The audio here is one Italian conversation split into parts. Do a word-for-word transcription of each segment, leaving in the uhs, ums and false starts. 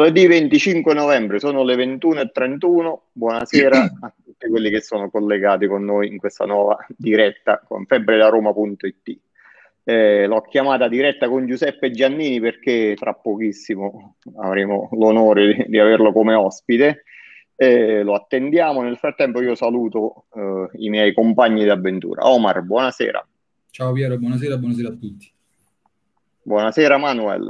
Mercoledì venticinque novembre, sono le ventuno e trentuno. Buonasera a tutti quelli che sono collegati con noi in questa nuova diretta con febbre da roma punto it. Eh, l'ho chiamata diretta con Giuseppe Giannini perché tra pochissimo avremo l'onore di, di averlo come ospite. Eh, lo attendiamo. Nel frattempo io saluto eh, i miei compagni d'avventura. Omar, buonasera. Ciao Piero, buonasera, buonasera a tutti. Buonasera Manuel.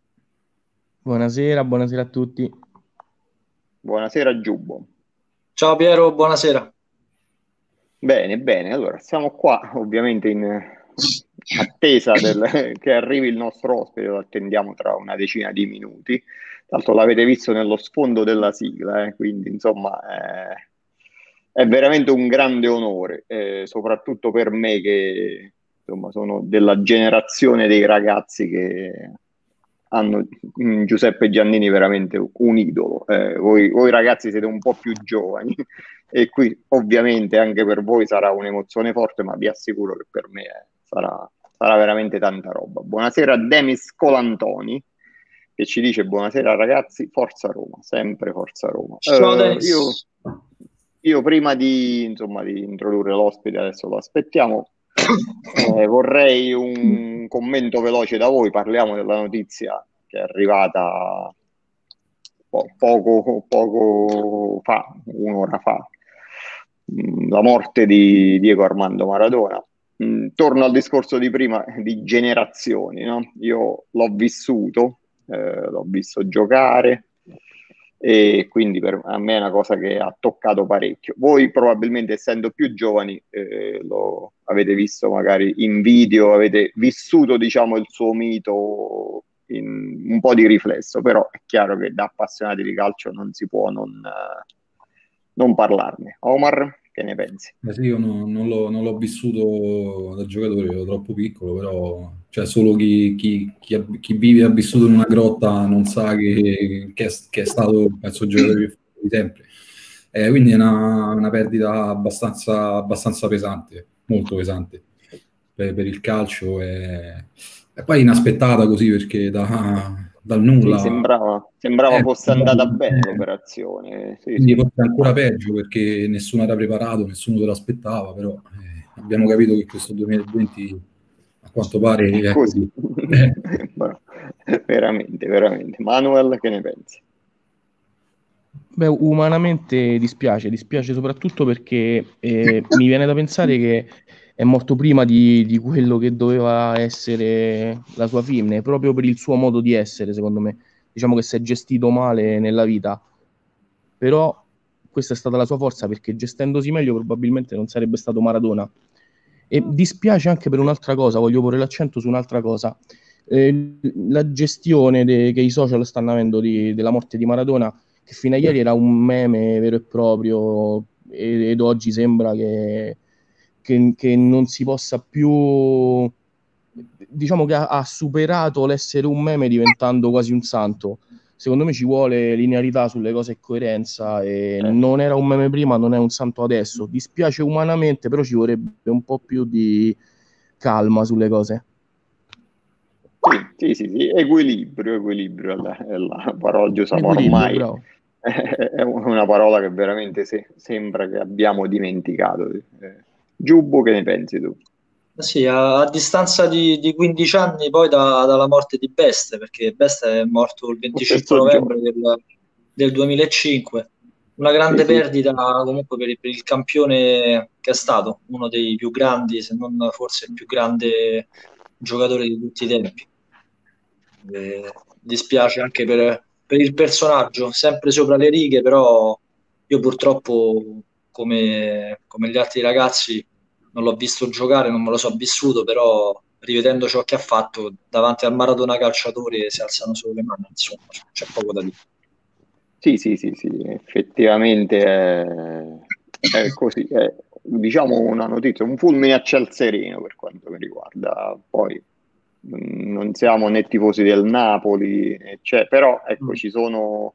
Buonasera, buonasera a tutti. Buonasera Giubbo. Ciao Piero, buonasera. Bene, bene, allora siamo qua ovviamente in attesa del, che arrivi il nostro ospite, lo attendiamo tra una decina di minuti. Tra l'altro l'avete visto nello sfondo della sigla, eh, quindi insomma eh, è veramente un grande onore, eh, soprattutto per me che insomma sono della generazione dei ragazzi che hanno in Giuseppe Giannini veramente un idolo. Eh, voi, voi ragazzi siete un po' più giovani e qui ovviamente anche per voi sarà un'emozione forte, ma vi assicuro che per me eh, sarà, sarà veramente tanta roba. Buonasera a Demis Colantoni che ci dice buonasera ragazzi, forza Roma, sempre forza Roma. Ciao Eh, Demis. io, io prima di, insomma, di introdurre l'ospite, adesso lo aspettiamo, Eh, vorrei un commento veloce da voi. Parliamo della notizia che è arrivata po- poco, poco fa, un'ora fa, mm, la morte di Diego Armando Maradona. Mm, torno al discorso di prima di generazioni, no? Io l'ho vissuto, eh, l'ho visto giocare e quindi per a me è una cosa che ha toccato parecchio. Voi probabilmente essendo più giovani eh, lo avete visto magari in video, avete vissuto diciamo il suo mito in un po' di riflesso, però è chiaro che da appassionati di calcio non si può non, eh, non parlarne. Omar, che ne pensi? Eh sì, io no- non l'ho non l'ho vissuto da giocatore, ero troppo piccolo, però cioè, solo chi, chi- chi ha- chi vive e ha vissuto in una grotta non sa che, che è, che è stato penso, il giocatore più forte di sempre. Eh, quindi è una, una perdita abbastanza, abbastanza pesante, molto pesante per, per il calcio e, e poi inaspettata così perché da- dal Sì, nulla. sembrava, sembrava Eh, fosse andata bene l'operazione. Sì, quindi sì. forse è ancora peggio perché nessuno era preparato, nessuno se l'aspettava, però eh, abbiamo capito che questo duemilaventi a quanto pare È è così. così. Eh, Veramente, veramente. Manuel, che ne pensi? Beh, umanamente dispiace, dispiace soprattutto perché eh, mi viene da pensare che è morto prima di, di quello che doveva essere la sua fine, proprio per il suo modo di essere, secondo me. Diciamo che si è gestito male nella vita, però questa è stata la sua forza perché gestendosi meglio probabilmente non sarebbe stato Maradona. E dispiace anche per un'altra cosa, voglio porre l'accento su un'altra cosa. Eh, la gestione de- che i social stanno avendo di- della morte di Maradona, che fino a ieri era un meme vero e proprio, ed, ed oggi sembra che, che- che non si possa più, diciamo che ha, ha superato l'essere un meme diventando quasi un santo. Secondo me ci vuole linearità sulle cose e coerenza, e Eh. non era un meme prima, non è un santo adesso. Dispiace umanamente, però ci vorrebbe un po' più di calma sulle cose. Sì, sì, sì, sì. Equilibrio, equilibrio è la, è la parola giusta, ma Equilibrio, ormai bravo. è una parola che veramente se- sembra che abbiamo dimenticato. Eh, Giubbo, che ne pensi tu? Sì, a, a distanza di, di quindici anni poi da- dalla morte di Beste, perché Beste è morto il Lo venticinque stesso novembre giorno. del, del duemilacinque. Una Sì, grande sì. perdita comunque per, il per il campione che è stato, uno dei più grandi, se non forse il più grande giocatore di tutti i tempi. Eh, dispiace anche per, per il personaggio, sempre sopra le righe, però io purtroppo, come, come gli altri ragazzi, non l'ho visto giocare, non me lo so vissuto, però rivedendo ciò che ha fatto davanti al Maradona calciatore si alzano solo le mani, insomma, c'è poco da dire. Sì, sì, sì, sì, effettivamente è, è così. È, diciamo una notizia, un fulmine a ciel sereno per quanto mi riguarda. Poi mh, non siamo né tifosi del Napoli, eh, cioè, però ecco, Mm. ci sono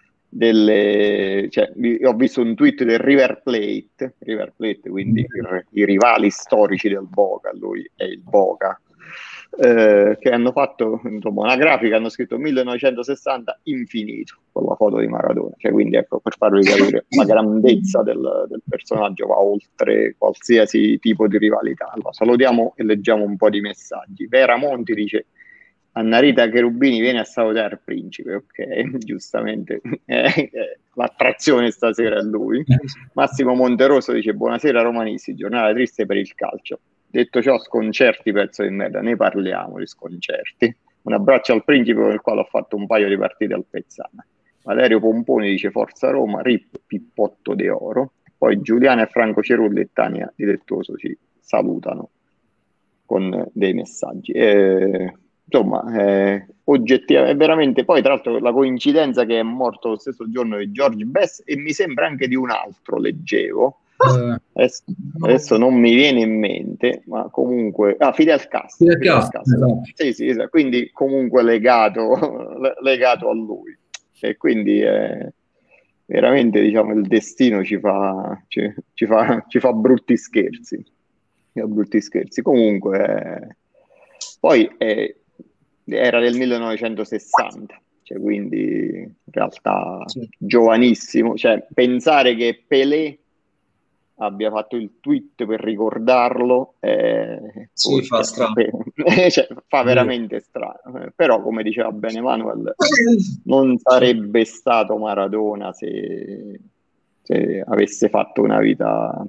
delle... Cioè, vi- ho visto un tweet del River Plate, River Plate, quindi i, i rivali storici del Boca, lui è il Boca. eh, che hanno fatto insomma, una grafica, hanno scritto millenovecentosessanta infinito con la foto di Maradona, cioè, quindi ecco, per farvi capire la grandezza del, del personaggio, va oltre qualsiasi tipo di rivalità. Allora, salutiamo e leggiamo un po' di messaggi. Vera Monti dice: Annarita Cherubini viene a salutare il principe, ok, giustamente eh, eh, l'attrazione stasera è lui. Massimo Monteroso dice: buonasera romanisti, giornata triste per il calcio. Detto ciò, sconcerti, pezzo di merda, ne parliamo di sconcerti. Un abbraccio al principe con il quale ho fatto un paio di partite al Pezzana. Valerio Pomponi dice: forza Roma, rip Pippotto de Oro. Poi Giuliana e Franco Cerulli e Tania Dilettoso ci salutano con dei messaggi. Eh, insomma, eh, oggettivamente, è veramente, poi tra l'altro la coincidenza che è morto lo stesso giorno di George Best, e mi sembra anche di un altro, leggevo, Eh, adesso, adesso non mi viene in mente, ma comunque, ah, Fidel Castro, Fidel Fidel Castro, Castro. esatto. Sì, sì, esatto. Quindi comunque legato, legato a lui, e quindi eh, veramente, diciamo, il destino ci fa, ci, ci fa, ci fa brutti scherzi. brutti scherzi. Comunque, eh, poi eh, era del millenovecentosessanta, cioè, quindi in realtà Sì. giovanissimo. Cioè, pensare che Pelé abbia fatto il tweet per ricordarlo eh, Sì, fa strano. cioè, fa veramente strano. Eh, però, come diceva bene Manuel, non sarebbe stato Maradona se, se avesse fatto una vita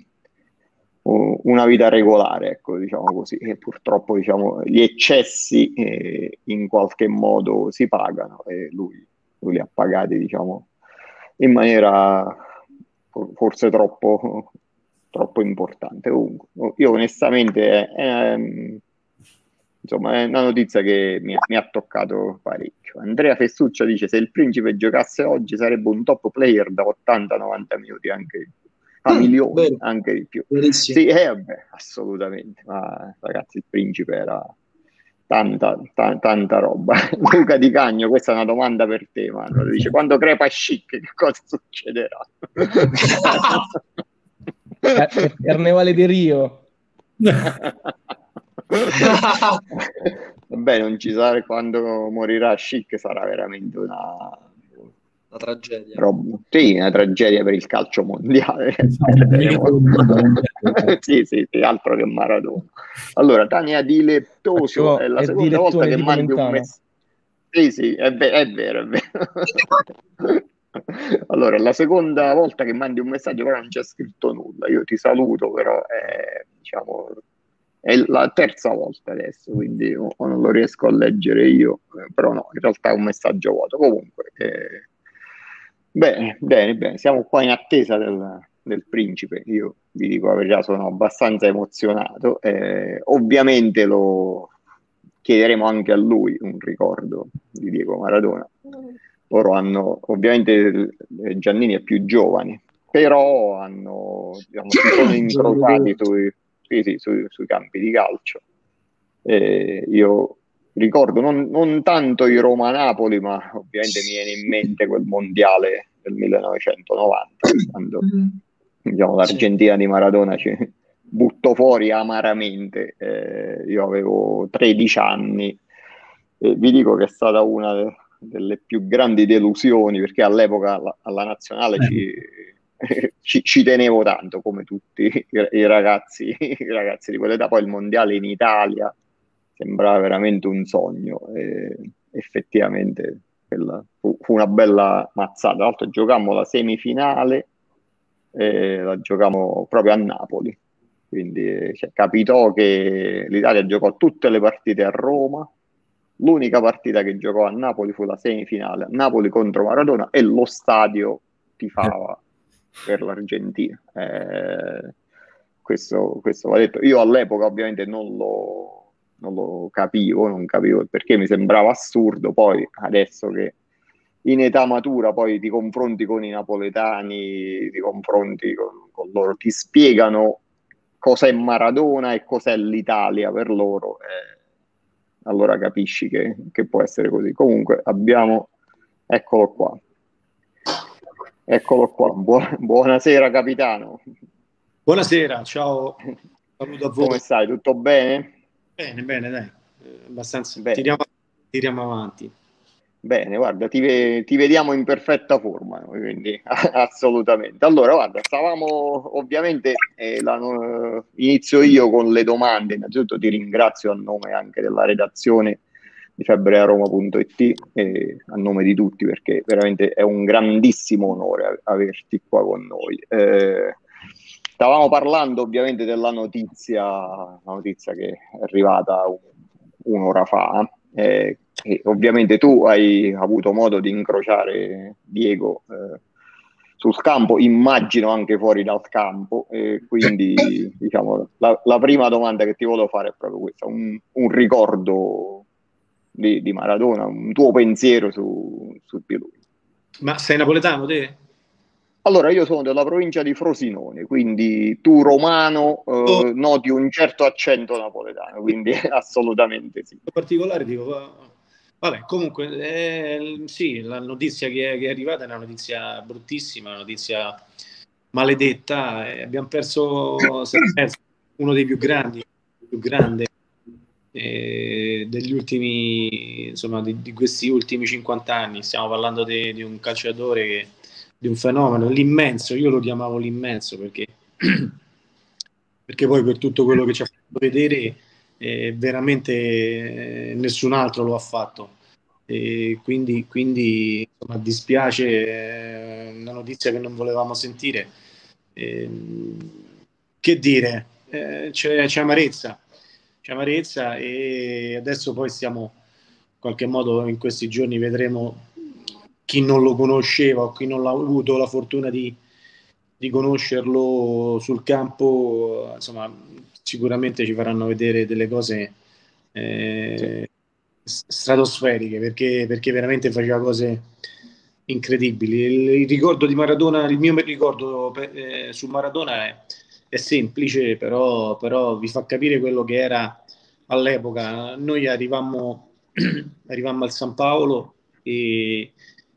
una vita regolare, ecco, diciamo così, e purtroppo, diciamo, gli eccessi eh, in qualche modo si pagano, e lui, lui li ha pagati, diciamo, in maniera forse troppo, troppo importante. Comunque, io onestamente eh, insomma, è una notizia che mi ha, mi ha toccato parecchio. Andrea Festuccia dice: se il principe giocasse oggi sarebbe un top player da ottanta novanta minuti, anche a milioni, Vero. anche di più. Verissimo. Sì, eh, vabbè, assolutamente. Ma ragazzi, il principe era tanta, ta- tanta roba. Luca Di Cagno, questa è una domanda per te, Manuel. Dice: quando crepa Chic, che cosa succederà? Car- Carnevale di Rio. Vabbè, non ci sarà, quando morirà Chic sarà veramente una La tragedia. roba, sì, una tragedia per il calcio mondiale. sì, sì, sì, altro che Maradona. Allora, Tania Dilettoso Faccio- è la è seconda volta dilettone che tipo mandi un Mentana. messaggio. Sì, sì, è, ve- è vero, è vero. Allora, è la seconda volta che mandi un messaggio, però non c'è scritto nulla. Io ti saluto, però è, diciamo, è la terza volta adesso, quindi o o non lo riesco a leggere io, eh, però no, in realtà è un messaggio vuoto. Comunque, eh, bene, bene, bene, siamo qua in attesa del, del principe. Io vi dico la verità, sono abbastanza emozionato. Eh, ovviamente lo chiederemo anche a lui un ricordo di Diego Maradona. Loro hanno, ovviamente eh, Giannini è più giovane, però hanno, diciamo, si sono incrociati sui, sì, sì, sui, sui campi di calcio. Eh, io ricordo non, non tanto il Roma-Napoli, ma ovviamente mi viene in mente quel mondiale del millenovecentonovanta, quando diciamo, l'Argentina di Maradona ci buttò fuori amaramente. Eh, io avevo tredici anni e vi dico che è stata una de- delle più grandi delusioni, perché all'epoca alla, alla nazionale ci, ci, ci tenevo tanto, come tutti i, i ragazzi, i ragazzi di quell'età. Poi il mondiale in Italia sembrava veramente un sogno, e effettivamente quella fu, fu una bella mazzata. Tra l'altro giocammo la semifinale, eh, la giocammo proprio a Napoli, quindi eh, cioè, capitò che l'Italia giocò tutte le partite a Roma. L'unica partita che giocò a Napoli fu la semifinale, Napoli contro Maradona, e lo stadio tifava per l'Argentina. Eh, questo, questo va detto. Io all'epoca ovviamente non lo, non lo capivo, non capivo perché, mi sembrava assurdo. Poi adesso che in età matura poi ti confronti con i napoletani, ti confronti con, con loro, ti spiegano cos'è Maradona e cos'è l'Italia per loro, eh, allora capisci che, che può essere così. Comunque abbiamo, eccolo qua, eccolo qua. Bu- buonasera capitano. Buonasera, ciao, saluto a voi. Come stai? Tutto bene? Bene, bene, dai. abbastanza, Bene. tiriamo, tiriamo avanti. Bene, guarda, ti, ve- ti vediamo in perfetta forma, noi, quindi assolutamente. Allora, guarda, stavamo ovviamente, eh, la- eh, inizio io con le domande. Innanzitutto ti ringrazio a nome anche della redazione di febbraeroma punto it, e a nome di tutti, perché veramente è un grandissimo onore a- averti qua con noi. Eh, stavamo parlando ovviamente della notizia, la notizia che è arrivata un- un'ora fa. Eh, e ovviamente tu hai avuto modo di incrociare Diego eh, sul campo, immagino anche fuori dal campo, e quindi diciamo, la, la prima domanda che ti volevo fare è proprio questa: un, un ricordo di, di Maradona, un tuo pensiero su, su di lui. Ma sei napoletano te? Allora, io sono della provincia di Frosinone, quindi tu romano eh, Oh. noti un certo accento napoletano, quindi assolutamente sì. In particolare dico, va- vabbè, comunque, eh, sì, la notizia che è, che è arrivata è una notizia bruttissima, una notizia maledetta. eh, abbiamo perso, si è perso uno dei più grandi, più grande eh, degli ultimi, insomma, di, di questi ultimi cinquanta anni. Stiamo parlando di, di un calciatore che, di un fenomeno, l'immenso, io lo chiamavo l'immenso perché, perché poi per tutto quello che ci ha fatto vedere eh, veramente eh, nessun altro lo ha fatto. E quindi, quindi insomma, dispiace, è una notizia che non volevamo sentire. Ehm, che dire, eh, c'è, c'è amarezza, c'è amarezza e adesso poi stiamo, in qualche modo in questi giorni vedremo chi non lo conosceva o chi non l'ha avuto la fortuna di, di conoscerlo sul campo, insomma, sicuramente ci faranno vedere delle cose eh, stratosferiche perché, perché veramente faceva cose incredibili. Il, il ricordo di Maradona, il mio ricordo eh, su Maradona è, è semplice, però, però vi fa capire quello che era all'epoca. Noi arrivammo, arrivammo al San Paolo e,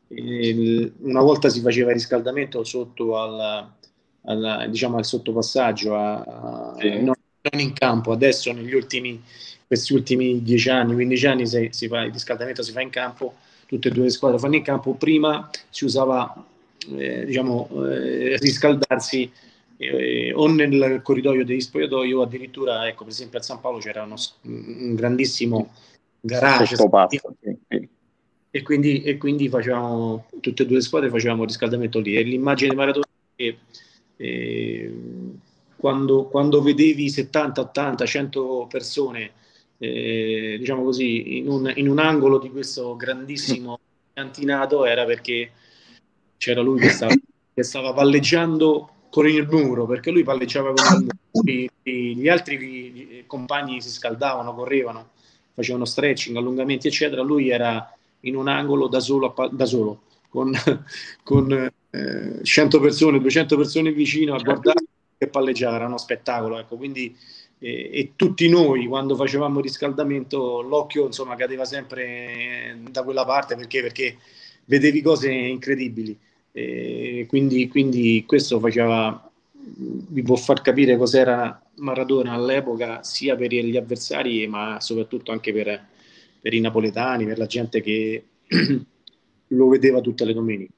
e una volta si faceva il riscaldamento sotto al, al, diciamo, al sottopassaggio, a, a, Sì. non, non in campo. Adesso negli ultimi, questi ultimi dieci anni, quindici anni si, si fa, il riscaldamento si fa in campo, tutte e due le squadre fanno in campo. Prima si usava eh, diciamo, eh, riscaldarsi eh, o nel corridoio degli spogliatoi o addirittura, ecco, per esempio a San Paolo c'era uno, un grandissimo garage Sottopasso, sì, sì. e quindi, e quindi facevamo, tutte e due le squadre facevamo il riscaldamento lì. E l'immagine di Maradona che eh, quando, quando vedevi settanta, ottanta, cento persone eh, diciamo così in un, in un angolo di questo grandissimo cantinato era perché c'era lui che stava, che stava palleggiando con il muro, perché lui palleggiava con il muro. E, e gli altri compagni si scaldavano, correvano, facevano stretching, allungamenti eccetera, lui era in un angolo da solo, da solo con, con eh, cento persone, duecento persone vicino a guardare che palleggiava, era uno spettacolo, ecco. Quindi eh, e tutti noi quando facevamo il riscaldamento l'occhio insomma cadeva sempre da quella parte perché, perché vedevi cose incredibili. E quindi, quindi questo faceva, vi può far capire cos'era Maradona all'epoca sia per gli avversari ma soprattutto anche per, per i napoletani, per la gente che lo vedeva tutte le domeniche.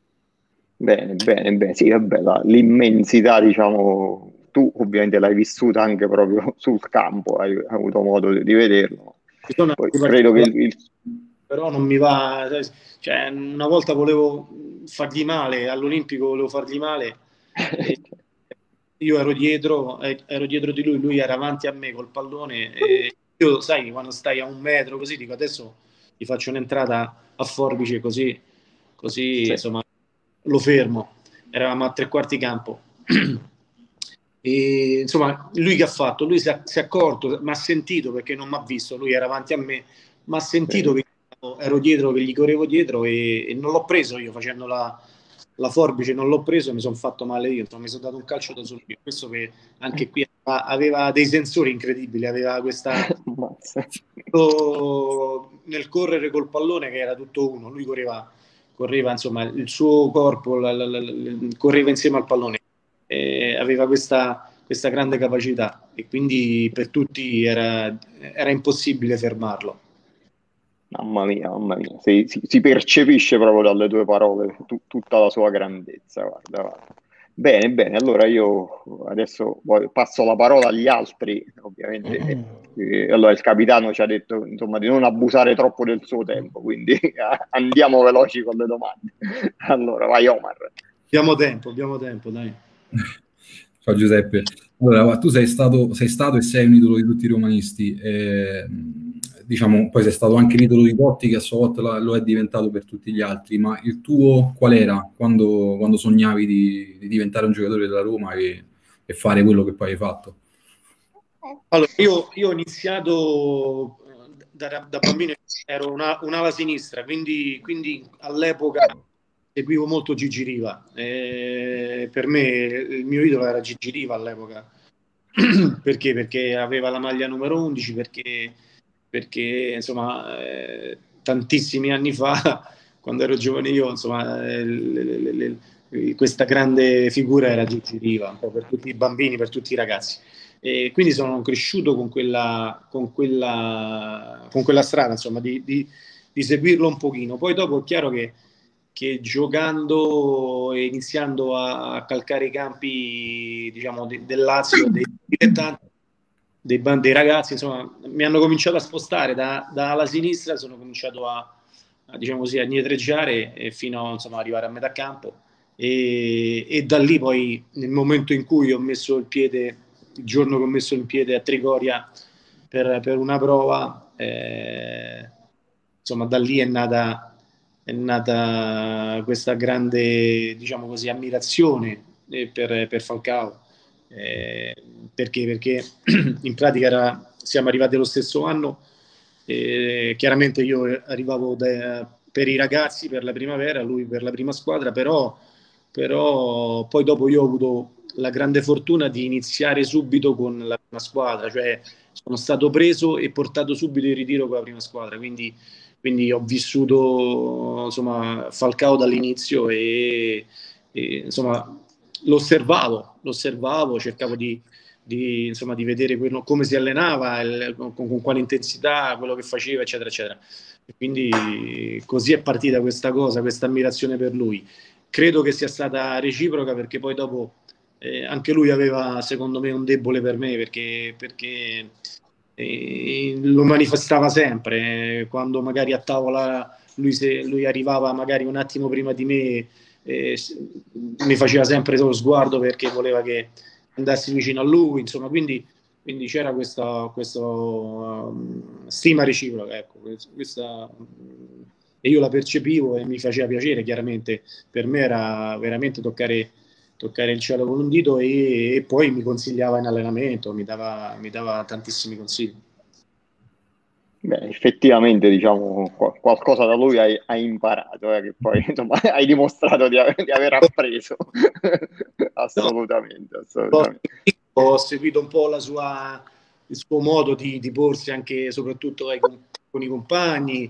Bene, bene, bene, sì, vabbè, la- l'immensità, diciamo, tu ovviamente l'hai vissuta anche proprio sul campo, hai avuto modo di, di vederlo. Ci sono Poi altri credo che il, il- però non mi va, cioè una volta volevo fargli male all'Olimpico, volevo fargli male e io ero dietro ero dietro di lui, lui era avanti a me col pallone e io sai quando stai a un metro così dico adesso gli faccio un'entrata a forbice così così sì. insomma lo fermo, eravamo a tre quarti campo e insomma lui che ha fatto? Lui si è, si è accorto, mi ha sentito perché non mi ha visto, lui era avanti a me, mi ha sentito Sì. che ero dietro, che gli correvo dietro e, e non l'ho preso io facendo la, la forbice, non l'ho preso e mi sono fatto male io, insomma, mi sono dato un calcio da solo io. Questo che anche qui aveva, aveva dei sensori incredibili, aveva questa nel correre col pallone che era tutto uno, lui correva, correva insomma il suo corpo la, la, la, la, correva insieme al pallone, eh, aveva questa questa grande capacità, e quindi per tutti era, era impossibile fermarlo. Mamma mia, mamma mia, si, si- si percepisce proprio dalle tue parole tu- tutta la sua grandezza, guarda, guarda. Bene, bene, allora io adesso poi passo la parola agli altri, ovviamente. Eh, allora il capitano ci ha detto, insomma, di non abusare troppo del suo tempo, quindi andiamo veloci con le domande. Allora, vai Omar. Abbiamo tempo, abbiamo tempo, dai. Ciao Giuseppe. Allora, tu sei stato, sei stato e sei un idolo di tutti i romanisti, eh, diciamo, poi sei stato anche l'idolo di Totti, che a sua volta la- lo è diventato per tutti gli altri, ma il tuo qual era quando, quando sognavi di, di diventare un giocatore della Roma e, e fare quello che poi hai fatto? Allora, io, io ho iniziato eh, da, da bambino, ero una, un'ala sinistra, quindi, quindi all'epoca seguivo molto Gigi Riva. Eh, per me il mio idolo era Gigi Riva all'epoca. Perché? Perché aveva la maglia numero undici, perché, perché insomma, eh, tantissimi anni fa, quando ero giovane io, insomma, eh, le- le- le- le- questa grande figura era Gigi Riva, un po' per tutti i bambini, per tutti i ragazzi. E quindi sono cresciuto con quella, con quella, con quella strada, insomma, di, di, di seguirlo un pochino. Poi dopo è chiaro che, che giocando e iniziando a calcare i campi, diciamo, de, del Lazio, dei dilettanti, dei, dei ragazzi, insomma, mi hanno cominciato a spostare da, dalla sinistra, sono cominciato a, a, diciamo così, a indietreggiare e fino insomma, ad arrivare a metà campo. E, e da lì poi, nel momento in cui ho messo il piede, il giorno che ho messo il piede a Trigoria per, per una prova, eh, insomma, da lì è nata, è nata questa grande, diciamo così, ammirazione eh, per, per Falcao. Eh, perché? Perché in pratica era, siamo arrivati allo stesso anno. Eh, chiaramente io arrivavo da, per i ragazzi per la primavera, lui per la prima squadra, però, però poi dopo io ho avuto la grande fortuna di iniziare subito con la prima squadra, cioè sono stato preso e portato subito in ritiro con la prima squadra, quindi, quindi ho vissuto insomma, Falcao dall'inizio e, e insomma lo osservavo, lo osservavo, cercavo di, di, insomma, di vedere quello, come si allenava, il, con, con quale intensità, quello che faceva, eccetera, eccetera. E quindi così è partita questa cosa, questa ammirazione per lui. Credo che sia stata reciproca, perché poi dopo eh, anche lui aveva, secondo me, un debole per me, perché, perché eh, lo manifestava sempre. Quando magari a tavola lui, se, lui arrivava magari un attimo prima di me, eh, mi faceva sempre lo sguardo perché voleva che andassi vicino a lui, insomma, quindi, quindi c'era questa, questa um, stima reciproca, ecco, questa, e io la percepivo e mi faceva piacere, chiaramente per me era veramente toccare, toccare il cielo con un dito, e, e poi mi consigliava in allenamento, mi dava, mi dava tantissimi consigli. Beh, effettivamente, diciamo, qual- qualcosa da lui hai, hai imparato, eh, che poi insomma, hai dimostrato di, ave- di aver appreso. Assolutamente, assolutamente. Ho seguito un po' la sua, il suo modo di, di porsi anche soprattutto ai, con, con i compagni,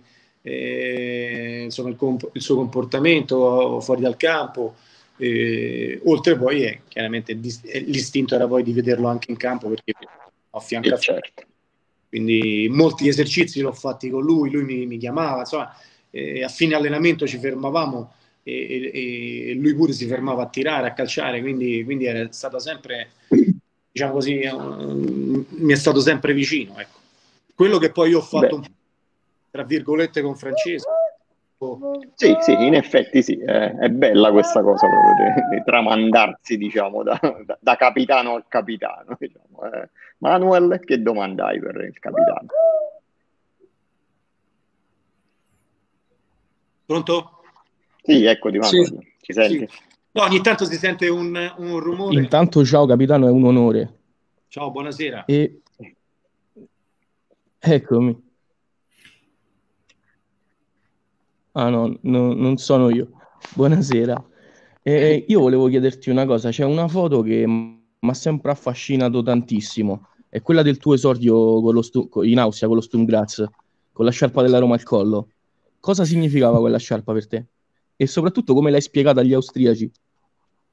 eh, insomma il, comp- il suo comportamento fuori dal campo, eh, oltre poi eh, chiaramente l'istinto era poi di vederlo anche in campo, perché ho affiancato, certo. quindi molti esercizi l'ho fatti con lui, lui mi, mi chiamava, insomma, eh, a fine allenamento ci fermavamo e, e, e lui pure si fermava a tirare, a calciare, quindi, quindi era stato sempre, diciamo così, um, mi è stato sempre vicino, ecco. Quello che poi io ho fatto, un, tra virgolette, con Francesco. Sì, sì, in effetti sì, è, è bella questa cosa proprio di, di tramandarsi, diciamo, da, da, da capitano a capitano. Diciamo. Eh, Manuel, che domanda hai per il capitano? Pronto? Sì, eccoti, Manuel, Sì, ci senti? sì. No, ogni tanto si sente un, un rumore. Intanto ciao capitano, è un onore. Ciao, buonasera. E eccomi. Ah no, no, non sono io. Buonasera. Eh, io volevo chiederti una cosa, c'è una foto che mi ha sempre affascinato tantissimo, è quella del tuo esordio con lo stu- in Austria con lo Sturm Graz, con la sciarpa della Roma al collo. Cosa significava quella sciarpa per te? E soprattutto come l'hai spiegata agli austriaci?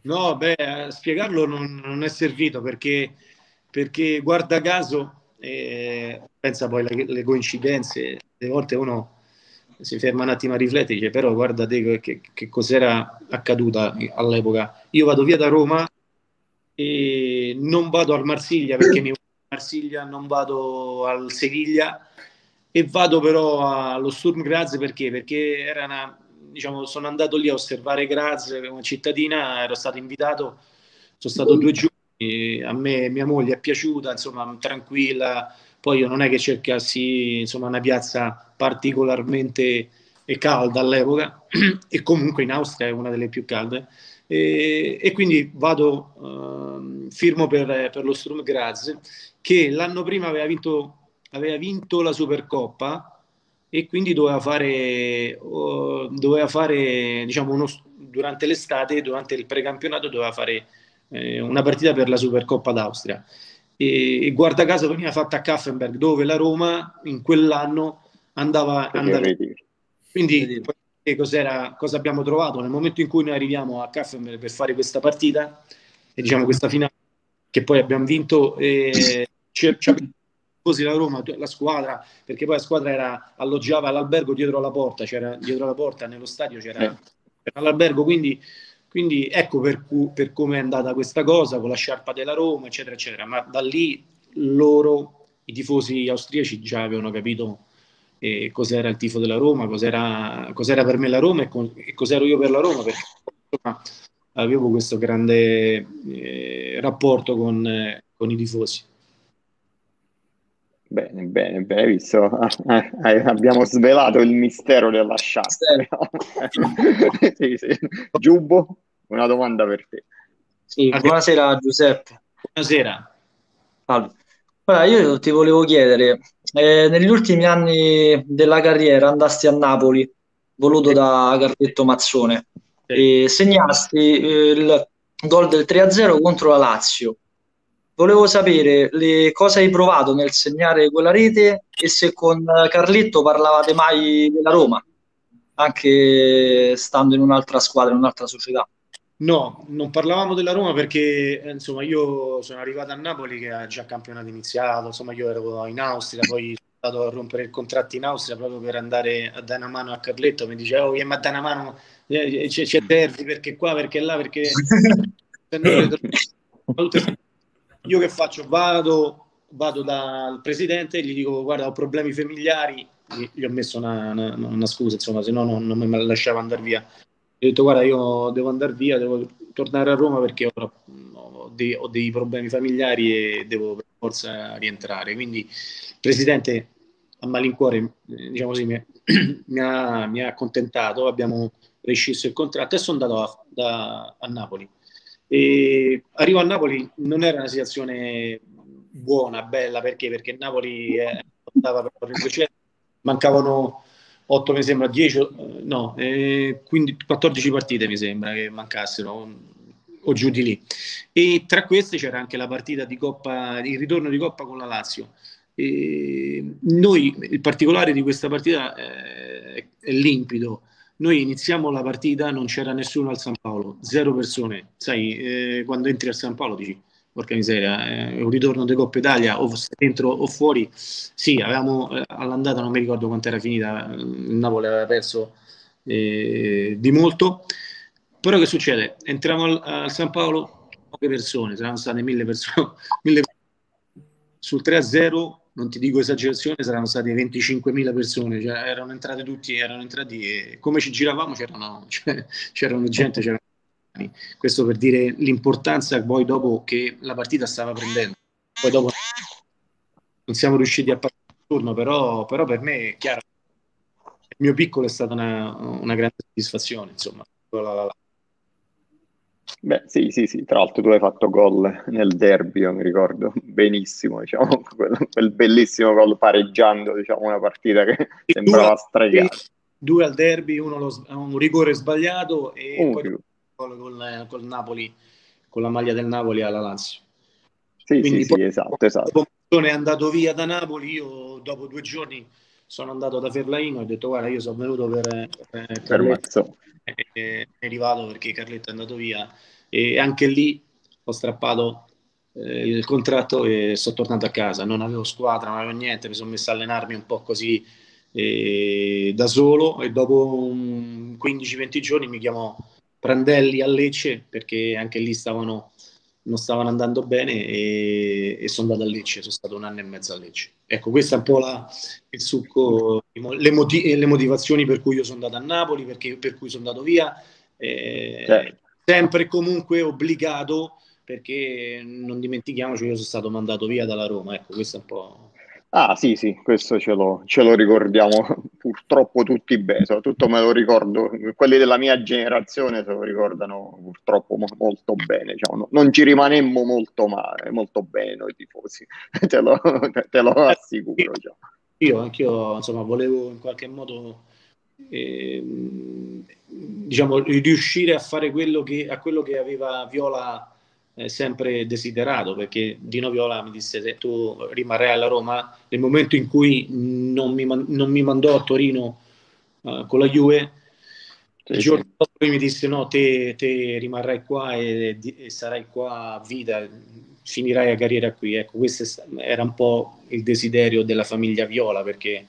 No, beh, a spiegarlo non, non è servito perché, perché guarda caso, eh, pensa poi alle, alle coincidenze, le volte uno si ferma un attimo a riflettere e dice però guarda te che, che, che cos'era accaduta all'epoca. Io vado via da Roma e non vado al Marsiglia perché mi voglio a Marsiglia, non vado al Seviglia e vado però allo Sturm Graz perché? Perché era una, diciamo, sono andato lì a osservare Graz come cittadina, ero stato invitato, sono stato due giorni, a me e mia moglie è piaciuta, insomma, tranquilla, poi io non è che cercassi, insomma, una piazza particolarmente calda all'epoca e comunque in Austria è una delle più calde. E, e quindi vado, uh, firmo per, per lo Sturm Graz che l'anno prima aveva vinto, aveva vinto la Supercoppa e quindi doveva fare, uh, doveva fare diciamo uno, durante l'estate, durante il precampionato doveva fare eh, una partita per la Supercoppa d'Austria e, e guarda caso veniva fatta a Kaffenberg dove la Roma in quell'anno andava, andava. Quindi cos'era, cosa abbiamo trovato nel momento in cui noi arriviamo a Kaffenberg per fare questa partita e diciamo questa finale che poi abbiamo vinto e c'è, c'è così la Roma, la squadra, perché poi la squadra era, alloggiava all'albergo dietro la porta, c'era dietro la porta nello stadio c'era, c'era l'albergo, quindi, quindi ecco per, per come è andata questa cosa con la sciarpa della Roma eccetera eccetera, ma da lì loro, i tifosi austriaci già avevano capito e cos'era il tifo della Roma, cos'era, cos'era per me la Roma e, co- e cos'ero io per la Roma, perché insomma, avevo questo grande eh, rapporto con, eh, con i tifosi. Bene, bene, bene, visto, abbiamo svelato il mistero della sciarpa. Sì, sì. Giubbo, una domanda per te. Sì, buonasera Giuseppe. Buonasera. Allora, allora, io ti volevo chiedere, eh, negli ultimi anni della carriera andasti a Napoli, voluto da Carletto Mazzone, Sì. e segnasti eh, il gol del tre a zero contro la Lazio. Volevo sapere le, cosa hai provato nel segnare quella rete e se con Carletto parlavate mai della Roma, anche stando in un'altra squadra, in un'altra società. No, non parlavamo della Roma perché eh, insomma io sono arrivato a Napoli che ha già il campionato iniziato, insomma io ero in Austria, poi sono stato a rompere il contratto in Austria proprio per andare a dare una mano a Carletto, mi diceva oh, ma dare una mano, eh, c'è, c'è Derby perché qua, perché là, perché io che faccio? Vado, vado dal presidente e gli dico guarda ho problemi familiari, gli, gli ho messo una, una, una scusa insomma, se no non, non mi lasciava andare via. Ho detto guarda io devo andare via, devo tornare a Roma perché ho, ho, dei, ho dei problemi familiari e devo per forza rientrare. Quindi il presidente a malincuore diciamo così, mi, mi, ha, mi ha accontentato, abbiamo rescisso il contratto e sono andato a, da, a Napoli. E arrivo a Napoli non era una situazione buona, bella, perché? Perché Napoli eh, per il mancavano otto mi sembra, dieci, no, eh, quindi quattordici partite mi sembra che mancassero o, o giù di lì. E tra queste c'era anche la partita di Coppa, il ritorno di Coppa con la Lazio. E noi, il particolare di questa partita eh, è limpido. Noi iniziamo la partita, non c'era nessuno al San Paolo, zero persone. Sai, eh, quando entri al San Paolo dici porca miseria, è un ritorno di Coppa Italia o dentro o fuori. Sì, avevamo eh, all'andata non mi ricordo quanto era finita, il Napoli aveva perso eh, di molto, però che succede? Entriamo al, al San Paolo, poche persone, saranno state mille persone, mille sul tre a zero, non ti dico esagerazione, saranno state venticinquemila persone, cioè erano entrate tutti, erano entrati e come ci giravamo c'erano, cioè, c'erano gente, c'erano questo per dire l'importanza poi dopo che la partita stava prendendo, poi dopo non siamo riusciti a passare il turno, però, però per me è chiaro, il mio piccolo è stata una, una grande soddisfazione, insomma. La, la, la. Beh, sì, sì, sì, tra l'altro tu hai fatto gol nel derby, io mi ricordo benissimo, diciamo, quel, quel bellissimo gol pareggiando, diciamo, una partita che e sembrava stregata. Due al derby, uno lo, un rigore sbagliato e un poi più. Col, col Napoli, con la maglia del Napoli alla Lazio. Sì, Quindi sì, poi, sì, esatto, esatto. È andato via da Napoli, io dopo due giorni sono andato da Ferlaino e ho detto guarda io sono venuto per, per, per Mazzone. è arrivato perché Carletto è andato via, e anche lì ho strappato eh, il contratto e sono tornato a casa. Non avevo squadra, non avevo niente, mi sono messo a allenarmi un po' così eh, da solo, e dopo quindici venti giorni mi chiamò Prandelli a Lecce, perché anche lì stavano, non stavano andando bene, e, e sono andato a Lecce, sono stato un anno e mezzo a Lecce. Ecco, questa è un po' la, il succo, le, moti- le motivazioni per cui io sono andato a Napoli, perché, per cui sono andato via, eh, Certo. sempre e comunque obbligato, perché non dimentichiamoci che io sono stato mandato via dalla Roma. Ecco, questo è un po'... Ah sì, sì, questo ce lo, ce lo ricordiamo purtroppo tutti bene, soprattutto me lo ricordo, quelli della mia generazione se lo ricordano purtroppo mo- molto bene, diciamo. No- non ci rimanemmo molto male, molto bene noi tifosi, te lo, te lo assicuro. Diciamo. Io, anch'io, insomma, volevo in qualche modo, ehm, diciamo, riuscire a fare quello che, a quello che aveva Viola eh, sempre desiderato, perché Dino Viola mi disse: se tu rimarrai alla Roma, nel momento in cui non mi, man- non mi mandò a Torino eh, con la Juve, il Sì, giorno sì. dopo lui mi disse: no, te, te rimarrai qua e, e sarai qua a vita, finirai la carriera qui. Ecco, questo era un po' il desiderio della famiglia Viola, perché,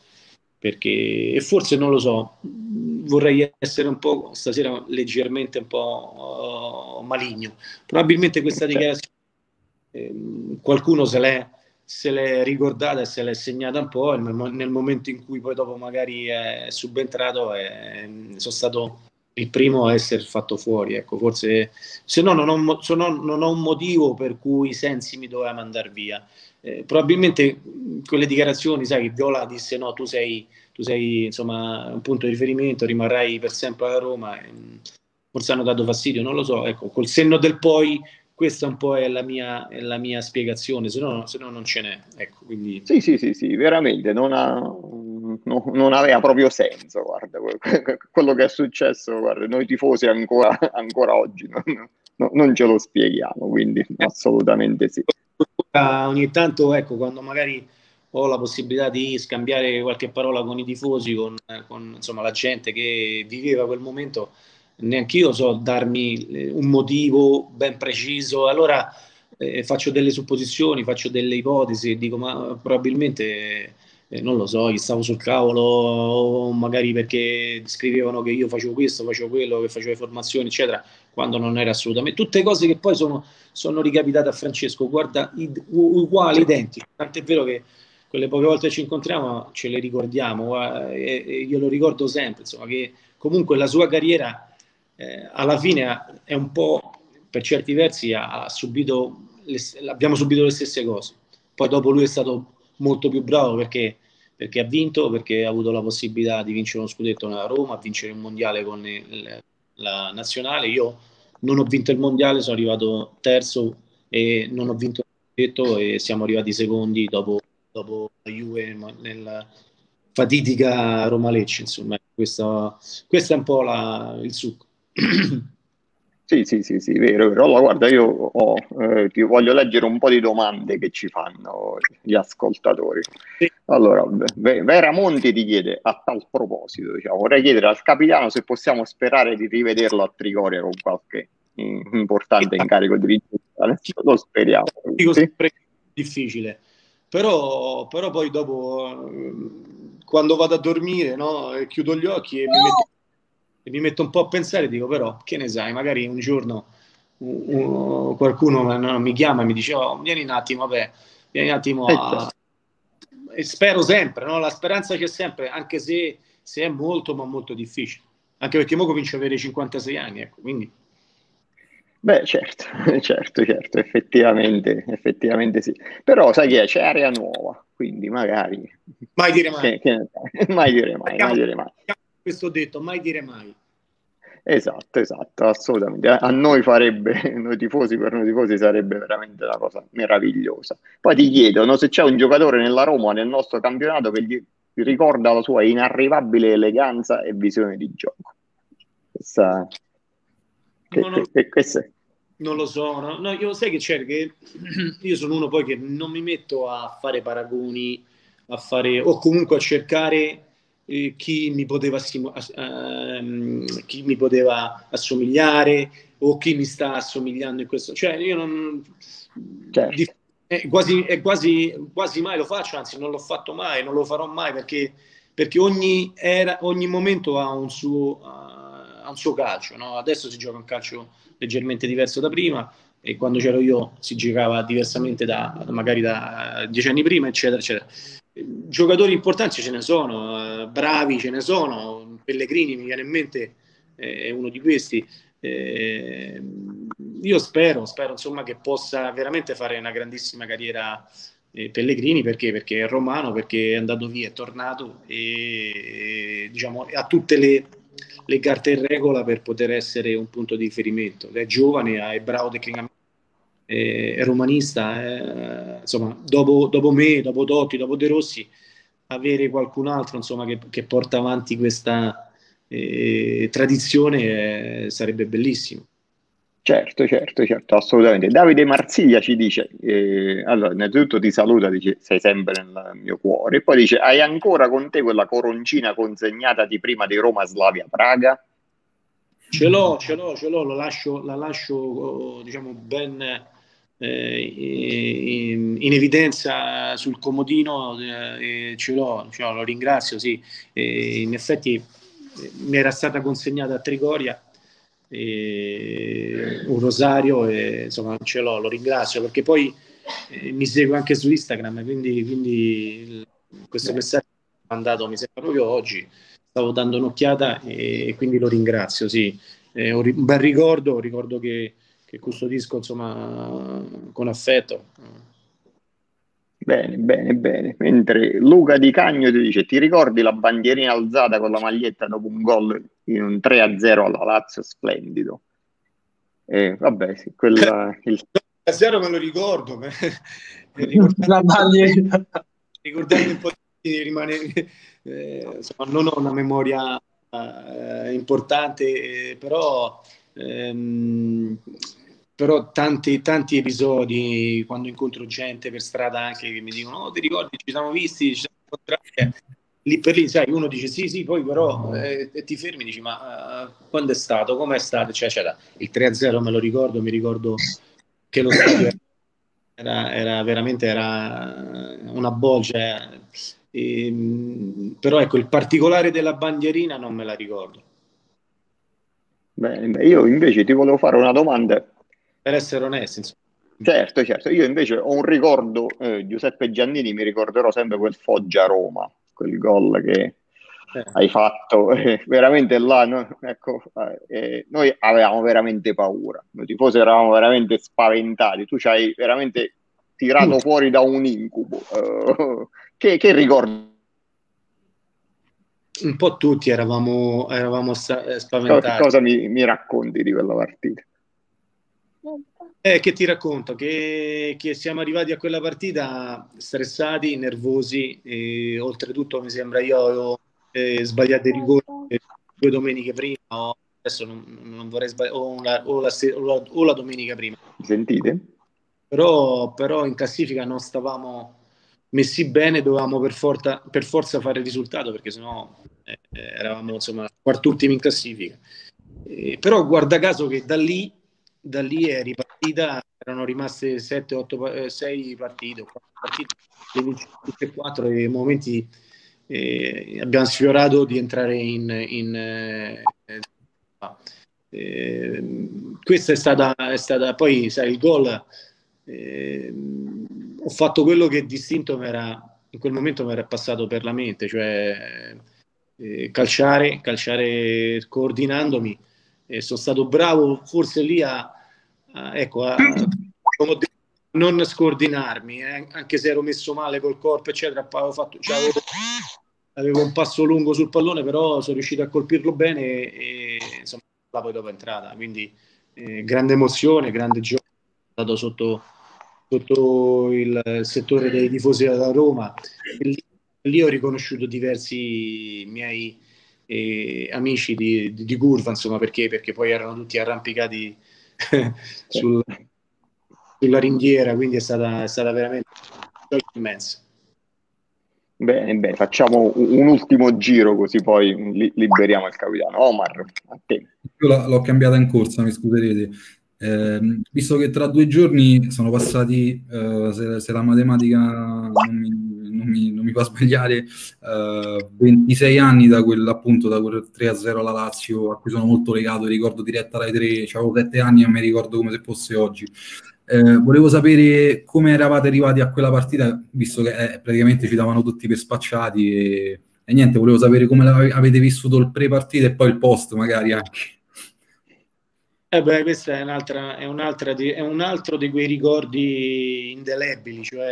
perché e forse non lo so, vorrei essere un po' stasera leggermente un po' uh, maligno. Probabilmente questa Certo. dichiarazione eh, qualcuno se l'è, se l'è ricordata e se l'è segnata un po', e nel, nel momento in cui poi dopo magari è subentrato, è, sono stato il primo a essere fatto fuori. Ecco, forse se no non ho, se no non ho un motivo per cui Sensi mi doveva mandare via. Eh, probabilmente quelle dichiarazioni, sai, che Viola disse: no, tu sei, tu sei insomma un punto di riferimento, rimarrai per sempre alla Roma. E, forse hanno dato fastidio, non lo so. Ecco, col senno del poi, questa un po' è la mia, è la mia spiegazione, se no, se no non ce n'è. Ecco, quindi... Sì, sì, sì, sì, veramente non, ha, no- non aveva proprio senso, guarda, quello che è successo, guarda, noi tifosi ancora, ancora oggi non, no- non ce lo spieghiamo, quindi assolutamente sì. Ogni tanto, ecco, quando magari ho la possibilità di scambiare qualche parola con i tifosi, con, con insomma, la gente che viveva quel momento, neanch'io so darmi un motivo ben preciso. Allora eh, faccio delle supposizioni, faccio delle ipotesi e dico: ma probabilmente eh, non lo so, gli stavo sul cavolo, o magari perché scrivevano che io facevo questo, facevo quello, che facevo le formazioni, eccetera, quando non era assolutamente. Tutte cose che poi sono, sono ricapitate a Francesco, guarda, id- uguali, identiche. Tant'è vero che quelle poche volte che ci incontriamo ce le ricordiamo, eh, e, e io lo ricordo sempre, insomma, che comunque la sua carriera eh, alla fine è un po', per certi versi, ha, ha subito le, abbiamo subito le stesse cose. Poi dopo lui è stato molto più bravo, perché, perché ha vinto, perché ha avuto la possibilità di vincere uno scudetto nella Roma, a vincere un mondiale con il, la nazionale. Io non ho vinto il mondiale, sono arrivato terzo e non ho vinto il scudetto, e siamo arrivati secondi dopo, dopo la Juve nella fatidica Roma-Lecce. Insomma, questo, questo è un po' la, il succo. Sì, sì, sì, sì, vero, vero. Allora, guarda, io ho, eh, ti voglio leggere un po' di domande che ci fanno gli ascoltatori. Allora, Ve- Vera Monti ti chiede, a tal proposito, diciamo, vorrei chiedere al capitano se possiamo sperare di rivederlo a Trigoria con qualche mm, importante incarico dirigenziale. Lo speriamo. Dico Sì? sempre difficile, però, però poi dopo, eh, quando vado a dormire, no, e chiudo gli occhi e mi metto, e mi metto un po' a pensare, dico: però che ne sai, magari un giorno un- un- qualcuno no, mi chiama e mi dice: oh, vieni un attimo, vabbè, vieni un attimo Eh, a... certo. E spero sempre, no? La speranza c'è sempre, anche se, se è molto ma molto difficile, anche perché mo comincio ad avere cinquantasei anni, ecco, quindi... Beh, certo, certo, certo, effettivamente, effettivamente sì. Però sai che è? C'è area nuova, quindi magari... Mai dire mai. Che, che ne sai? Mai dire mai, mai dire mai. Questo detto, mai dire mai. Esatto, esatto, assolutamente. A noi farebbe, noi tifosi, per noi tifosi sarebbe veramente una cosa meravigliosa. Poi ti chiedono se c'è un giocatore nella Roma, nel nostro campionato, che gli ricorda la sua inarrivabile eleganza e visione di gioco. Questa, che, No, no, che, che, questa è. non lo so, no? No, io sai che c'è, che io sono uno poi che non mi metto a fare paragoni, a fare, o comunque a cercare eh, chi mi poteva simo- ass- ehm, chi mi poteva assomigliare o chi mi sta assomigliando in questo, cioè io non Certo. di- è quasi, è quasi, quasi mai lo faccio, anzi non l'ho fatto mai, non lo farò mai perché, perché ogni, era, ogni momento ha un suo, ha un suo calcio, no? Adesso si gioca un calcio leggermente diverso da prima e quando c'ero io si giocava diversamente da magari da dieci anni prima, eccetera, eccetera. Giocatori importanti ce ne sono, eh, bravi ce ne sono, Pellegrini mi viene in mente, eh, è uno di questi. Eh, io spero, spero insomma che possa veramente fare una grandissima carriera eh, Pellegrini perché? Perché è romano, perché è andato via, è tornato e, e diciamo ha tutte le, le carte in regola per poter essere un punto di riferimento. È giovane, è bravo tecnicamente, è, è romanista, è, insomma dopo, dopo me, dopo Totti, dopo De Rossi, avere qualcun altro insomma che, che porta avanti questa eh, tradizione eh, sarebbe bellissimo. Certo, certo, certo, assolutamente. Davide Marsiglia ci dice, eh, allora, innanzitutto ti saluta, dice, sei sempre nel mio cuore, e poi dice, hai ancora con te quella coroncina consegnata di prima di Roma Slavia Praga? Ce l'ho, ce l'ho, ce l'ho, la lascio, la lascio diciamo, ben eh, in, in evidenza sul comodino, eh, e ce l'ho, ce l'ho, lo ringrazio, sì. E in effetti eh, mi era stata consegnata a Trigoria e un rosario e insomma ce l'ho, lo ringrazio perché poi eh, mi segue anche su Instagram, quindi, quindi questo messaggio mandato mi sembra proprio oggi, stavo dando un'occhiata e, e quindi lo ringrazio, sì. È un, un bel ricordo, un ricordo che, che custodisco insomma con affetto. Bene, bene, bene. Mentre Luca Di Cagno ti dice, ti ricordi la bandierina alzata con la maglietta dopo un gol in un tre a zero alla Lazio? Splendido. Eh, vabbè, sì, quella, il... A zero me lo ricordo, La bandiera. ricordarmi un po' di rimanere, eh, insomma, non ho una memoria eh, importante, eh, però, ehm, però tanti, tanti episodi quando incontro gente per strada anche che mi dicono, oh, ti ricordi, ci siamo visti, ci siamo incontrati, lì per lì, sai, uno dice sì, sì, poi però eh, e ti fermi e dici, ma uh, quando è stato, com'è stato, cioè, cioè, il tre a zero me lo ricordo, mi ricordo che lo stadio era, era veramente era una bolgia, e, però ecco, il particolare della bandierina non me la ricordo. Bene, beh, io invece ti volevo fare una domanda. Per essere onesti, insomma. Certo, certo, io invece ho un ricordo, eh, Giuseppe Giannini, mi ricorderò sempre quel Foggia-Roma, quel gol che Eh. hai fatto, eh, veramente là, no? Ecco, eh, noi avevamo veramente paura, noi tifosi eravamo veramente spaventati, tu ci hai veramente tirato Mm. fuori da un incubo. Uh, che, che ricordi? Un po' tutti eravamo, eravamo sta- spaventati. Cosa mi, mi racconti di quella partita? Eh, che ti racconto? Che, che siamo arrivati a quella partita stressati, nervosi e oltretutto mi sembra io avevo eh, sbagliato i rigori eh, due domeniche prima o adesso non, non vorrei sbagliare o, una, o, la, o, la, o la domenica prima. Sentite? Però, però in classifica non stavamo messi bene, dovevamo per, forza, per forza fare il risultato perché sennò eh, eravamo insomma quartultimi in classifica. Eh, però guarda caso che da lì da lì è ripartita, erano rimaste sette otto sei partite, partite le vincite quattro e nei momenti eh, abbiamo sfiorato di entrare in, in eh, eh, questa è stata, è stata poi sai il gol eh, ho fatto quello che distinto mi era in quel momento mi era passato per la mente, cioè eh, calciare, calciare coordinandomi e sono stato bravo forse lì a, a, ecco, a, come ho detto, non scordinarmi, eh, anche se ero messo male col corpo, eccetera. Avevo, fatto, cioè, avevo, avevo un passo lungo sul pallone, però sono riuscito a colpirlo bene e, e insomma, la poi dopo è entrata. Quindi eh, grande emozione, grande gioco, stato sotto, sotto il settore dei tifosi della Roma. E lì, lì ho riconosciuto diversi miei e amici di, di, di curva, insomma, perché? Perché poi erano tutti arrampicati sul, sulla ringhiera, quindi è stata, è stata veramente immensa. Bene, bene, facciamo un, un ultimo giro così poi li- liberiamo il capitano. Omar, a te. Io la- l'ho cambiata in corsa, mi scuserete. Ehm, visto che tra due giorni sono passati, eh, se, se la matematica non mi, non mi- non mi fa sbagliare, eh, ventisei anni da quel, appunto, da quel tre a zero alla Lazio, a cui sono molto legato, ricordo diretta Rai tre, avevo sette anni e mi ricordo come se fosse oggi. Eh, volevo sapere come eravate arrivati a quella partita, visto che eh, praticamente ci davano tutti per spacciati e, e niente, volevo sapere come l'ave- avete vissuto il pre-partita e poi il post, magari anche. Eh beh, questa è un'altra, è un'altra di- è un altro di quei ricordi indelebili, cioè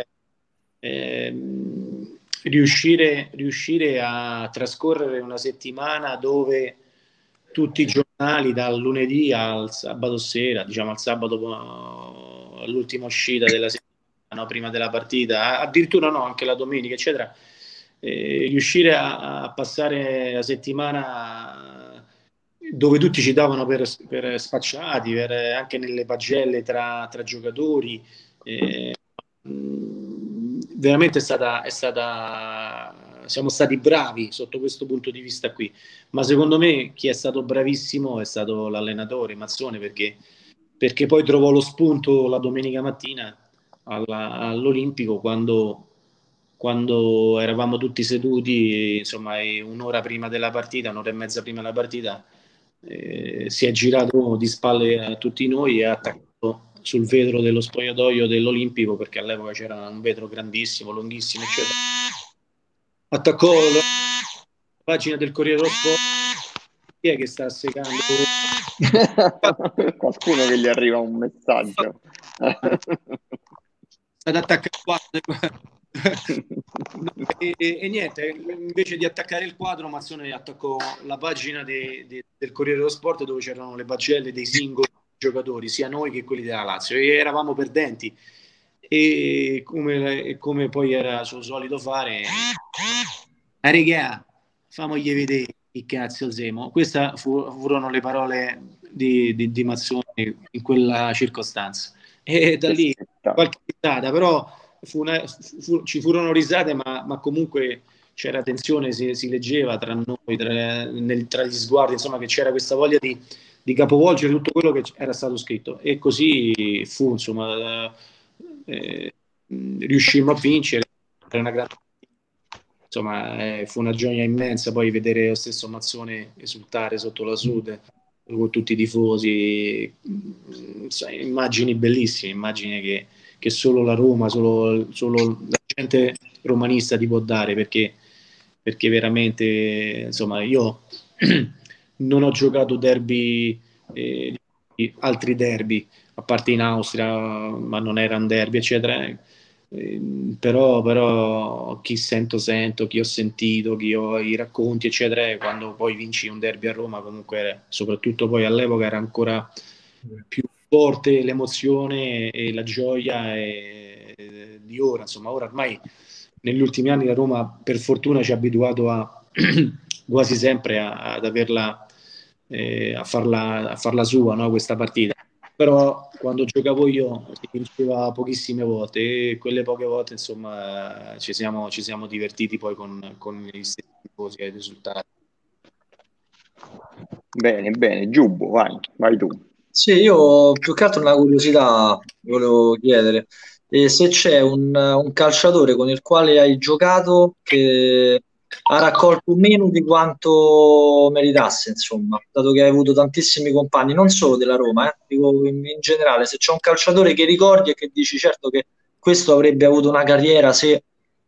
ehm, riuscire, riuscire a trascorrere una settimana dove tutti i giornali, dal lunedì al sabato sera, diciamo al sabato, eh, all'ultima uscita della settimana, no, prima della partita, addirittura no, anche la domenica, eccetera, eh, riuscire a, a passare la settimana dove tutti ci davano per, per spacciati, per, anche nelle pagelle tra, tra giocatori. Eh, mh, veramente è stata, è stata, siamo stati bravi sotto questo punto di vista qui, ma secondo me chi è stato bravissimo è stato l'allenatore Mazzone, perché, perché poi trovò lo spunto la domenica mattina alla, all'Olimpico quando, quando eravamo tutti seduti, insomma, e un'ora prima della partita, un'ora e mezza prima della partita, eh, si è girato di spalle a tutti noi e ha attaccato sul vetro dello spogliatoio dell'Olimpico, perché all'epoca c'era un vetro grandissimo, lunghissimo, eccetera. Attaccò la pagina del Corriere dello Sport. Chi è che sta secando? Qualcuno che gli arriva un messaggio. Ad attaccare il quadro. No, e, e niente, invece di attaccare il quadro, Mazzone attaccò la pagina de, de, del Corriere dello Sport, dove c'erano le pagelle dei singoli giocatori, sia noi che quelli della Lazio, e eravamo perdenti. E come, come poi era suo solito fare, a regà, famogli vedere che cazzo siamo. Queste fu, furono le parole di, di, di Mazzone in quella circostanza. E da lì qualche risata, però fu una, fu, ci furono risate, ma, ma comunque c'era tensione, si, si leggeva tra noi, tra, nel, tra gli sguardi, insomma, che c'era questa voglia di, di capovolgere tutto quello che era stato scritto. E così fu, insomma, eh, riuscimmo a vincere. Era una grande, insomma, eh, fu una gioia immensa poi vedere lo stesso Mazzone esultare sotto la Sud con tutti i tifosi, immagini bellissime, immagini che, che solo la Roma, solo, solo la gente romanista ti può dare, perché, perché veramente, insomma, io non ho giocato derby, eh, altri derby, a parte in Austria, ma non erano derby, eccetera. Eh, però, però chi sento sento, chi ho sentito, chi ho i racconti, eccetera, quando poi vinci un derby a Roma, comunque, soprattutto poi all'epoca, era ancora più forte l'emozione e la gioia e, e di ora. Insomma, ora ormai negli ultimi anni la Roma, per fortuna, ci ha abituato a quasi sempre a, ad averla, eh, a farla, a farla sua, no, questa partita. Però quando giocavo io si vinceva pochissime volte e quelle poche volte, insomma, ci siamo, ci siamo divertiti poi con, con gli stessi tifosi e i risultati. Bene, bene, Giubbo, vai, vai tu. Sì, io più che altro una curiosità volevo chiedere. E se c'è un, un calciatore con il quale hai giocato che ha raccolto meno di quanto meritasse, insomma, dato che hai avuto tantissimi compagni, non solo della Roma, eh, dico in, in generale, se c'è un calciatore che ricordi e che dici certo che questo avrebbe avuto una carriera se...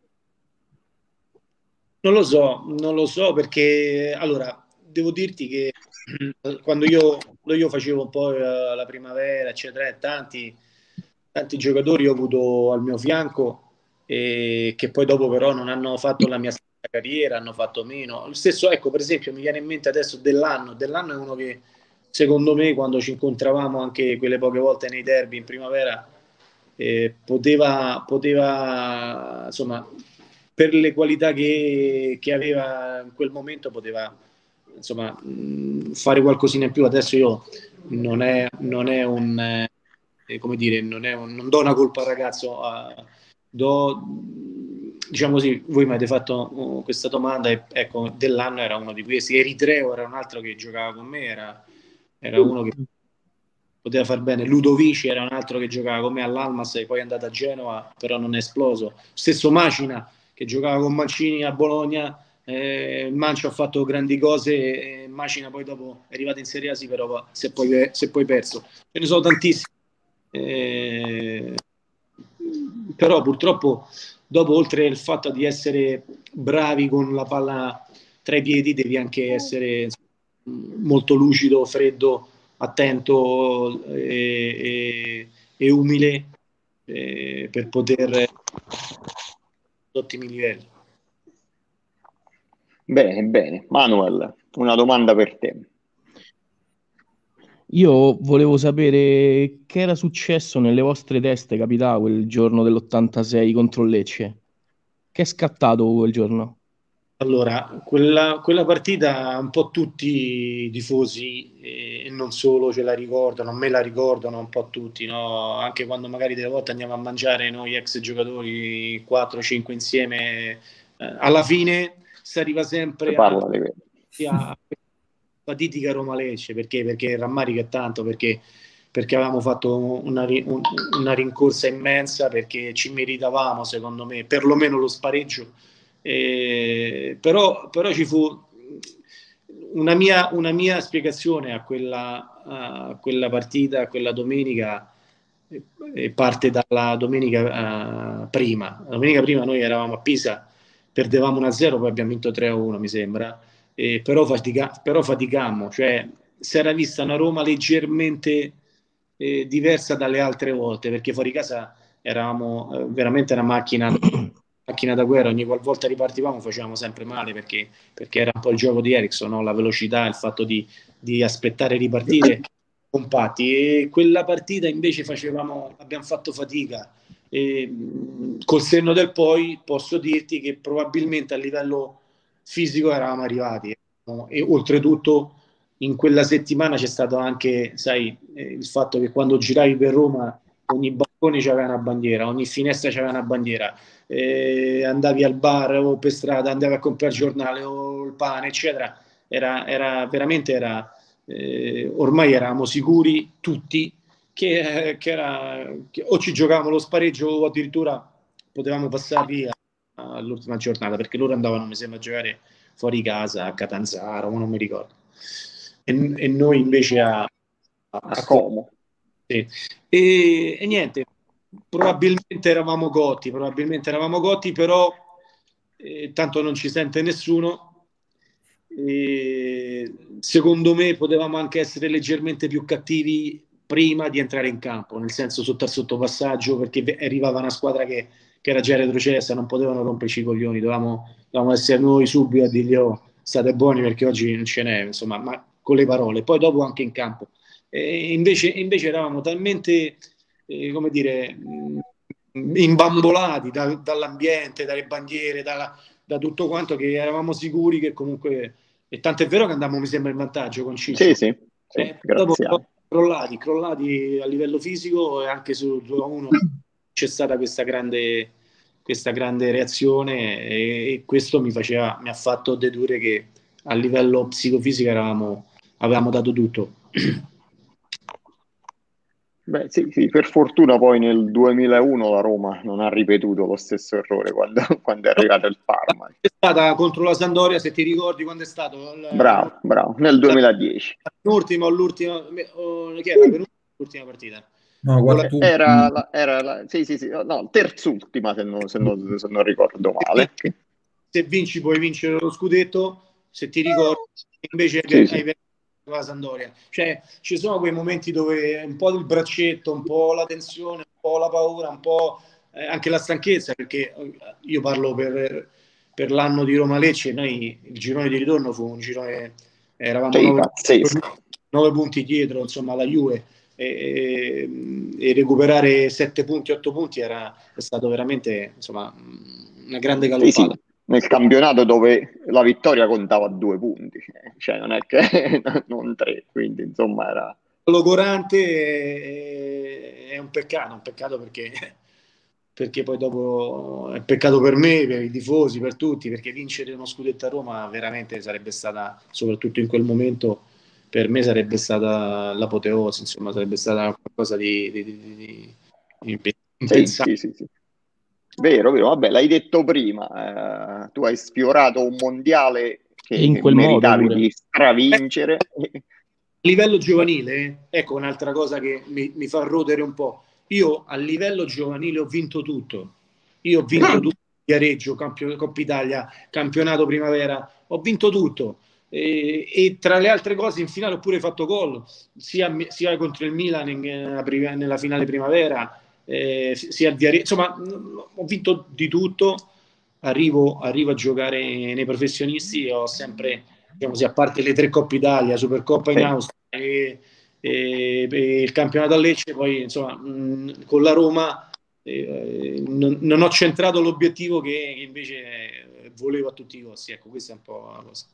Non lo so, non lo so perché, allora, devo dirti che quando io, quando io facevo un po' eh, la primavera, eccetera, e tanti, tanti giocatori ho avuto al mio fianco e che poi dopo però non hanno fatto la mia stessa carriera, hanno fatto meno. Lo stesso, ecco, per esempio, mi viene in mente adesso Dell'Anno. Dell'Anno è uno che, secondo me, quando ci incontravamo anche quelle poche volte nei derby in primavera, eh, poteva, poteva, insomma, per le qualità che, che aveva in quel momento, poteva, insomma, mh, fare qualcosina in più. Adesso io non è, non è un, eh, come dire, non, è un, non do una colpa al ragazzo, a, do, diciamo così, voi mi avete fatto uh, questa domanda e ecco, dell'anno era uno di questi, Eritreo era un altro che giocava con me, era, era uno che poteva far bene, Ludovici era un altro che giocava con me all'Almas e poi è andato a Genova, però non è esploso, stesso Macina che giocava con Mancini a Bologna, eh, Mancio ha fatto grandi cose e Macina poi dopo è arrivato in Serie A, sì, però si è poi, si è poi perso, ce ne sono tantissimi, eh, però purtroppo dopo, oltre il fatto di essere bravi con la palla tra i piedi, devi anche essere molto lucido, freddo, attento e, e, e umile eh, per poter ottimi livelli. Bene, bene. Manuel, una domanda per te. Io volevo sapere che era successo nelle vostre teste, capità, quel giorno dell'ottantasei contro il Lecce. Che è scattato quel giorno? Allora, quella, quella partita un po' tutti i tifosi e, e non solo ce la ricordano, me la ricordano un po' tutti, no? Anche quando magari delle volte andiamo a mangiare noi ex giocatori quattro cinque insieme, eh, alla fine si arriva sempre a, a fatidica Roma-Lecce, perché? Perché il rammarico è tanto, perché, perché avevamo fatto una, un, una rincorsa immensa, perché ci meritavamo, secondo me, perlomeno lo spareggio. Eh, però, però ci fu una mia, una mia spiegazione a quella, a quella partita, a quella domenica, e parte dalla domenica uh, prima. La domenica prima noi eravamo a Pisa, perdevamo uno a zero, poi abbiamo vinto tre a uno, mi sembra, eh, però, fatica, però faticammo, cioè si era vista una Roma leggermente eh, diversa dalle altre volte, perché fuori casa eravamo eh, veramente una macchina macchina da guerra, ogni qualvolta ripartivamo facevamo sempre male, perché, perché era un po' il gioco di Ericsson, no? La velocità, il fatto di, di aspettare e ripartire compatti, e quella partita invece facevamo, abbiamo fatto fatica, e, col senno del poi posso dirti che probabilmente a livello fisico eravamo arrivati, no? E oltretutto in quella settimana c'è stato anche, sai, eh, il fatto che quando giravi per Roma ogni balcone c'aveva una bandiera, ogni finestra c'aveva una bandiera, eh, andavi al bar o per strada, andavi a comprare il giornale o il pane, eccetera. Era, era veramente era, eh, ormai eravamo sicuri tutti che, eh, che, era, che o ci giocavamo lo spareggio o addirittura potevamo passare via all'ultima giornata, perché loro andavano, mi sembra, a giocare fuori casa a Catanzaro, ma non mi ricordo. E, e noi invece a, a, a Como. Sì. E, e niente, probabilmente eravamo cotti, probabilmente eravamo cotti, però eh, tanto non ci sente nessuno. E, secondo me potevamo anche essere leggermente più cattivi prima di entrare in campo, nel senso sotto al sottopassaggio, perché arrivava una squadra che, che era già retrocessa, non potevano romperci i coglioni, dovevamo, dovevamo essere noi subito a dirgli oh, state buoni perché oggi non ce n'è, insomma, ma con le parole, poi dopo anche in campo. E invece, invece eravamo talmente, eh, come dire, imbambolati da, dall'ambiente, dalle bandiere, dalla, da tutto quanto, che eravamo sicuri che comunque, e tanto è vero che andavamo, mi sembra, in vantaggio con Ciccio. Sì, sì, sì, eh, dopo crollati, crollati a livello fisico, e anche sul due a uno c'è stata questa grande, questa grande reazione, e, e questo mi faceva, mi ha fatto dedurre che a livello psicofisico eravamo, avevamo dato tutto. Beh, sì, sì, per fortuna poi nel duemilauno la Roma non ha ripetuto lo stesso errore quando, quando è arrivato il Parma. È stata contro la Sampdoria, se ti ricordi quando è stato? Il, bravo, bravo, nel duemiladieci. L'ultima o l'ultima, che era l'ultima partita? No, era, la, era la, sì, sì, sì, no, terzultima se non, se non, se non ricordo male. Se vinci puoi vincere lo scudetto, se ti ricordi, invece sì, hai sì. la Sampdoria. Cioè, ci sono quei momenti dove un po' il braccetto, un po' la tensione, un po' la paura, un po' eh, anche la stanchezza, perché io parlo per, per l'anno di Roma-Lecce, noi il girone di ritorno fu un girone, eravamo sì, nove, pazzesco. nove punti dietro, insomma, la Juve, e, e recuperare sette punti, otto punti era, è stato veramente, insomma, una grande galoppata. Sì, sì. Nel campionato dove la vittoria contava due punti, cioè non è che non tre, quindi insomma era... Logorante è, è un peccato, un peccato perché, perché poi dopo è peccato per me, per i tifosi, per tutti, perché vincere uno scudetto a Roma veramente sarebbe stata, soprattutto in quel momento, per me sarebbe stata l'apoteosi, insomma, sarebbe stata qualcosa di, di, di, di, di impensabile. Sì, sì, sì, sì. Vero, vero, vabbè, l'hai detto prima, eh, tu hai sfiorato un mondiale che, E in che quel modo meritavi pure. di stravincere. A livello giovanile, ecco un'altra cosa che mi, mi fa rodere un po'. Io a livello giovanile ho vinto tutto. Io ho vinto tutto, Viareggio, campio, Coppa Italia, campionato primavera, ho vinto tutto. E, e tra le altre cose in finale ho pure fatto gol, sia, sia contro il Milan in, nella, nella finale primavera, eh, sia a Viareggio. Insomma, ho vinto di tutto. Arrivo, arrivo a giocare nei professionisti e ho sempre, diciamo così, a parte le tre Coppe Italia, Supercoppa in Sì. Austria e, e, e il campionato a Lecce, poi insomma mh, con la Roma eh, non, non ho centrato l'obiettivo che invece volevo a tutti i costi. Ecco, questa è un po' la cosa.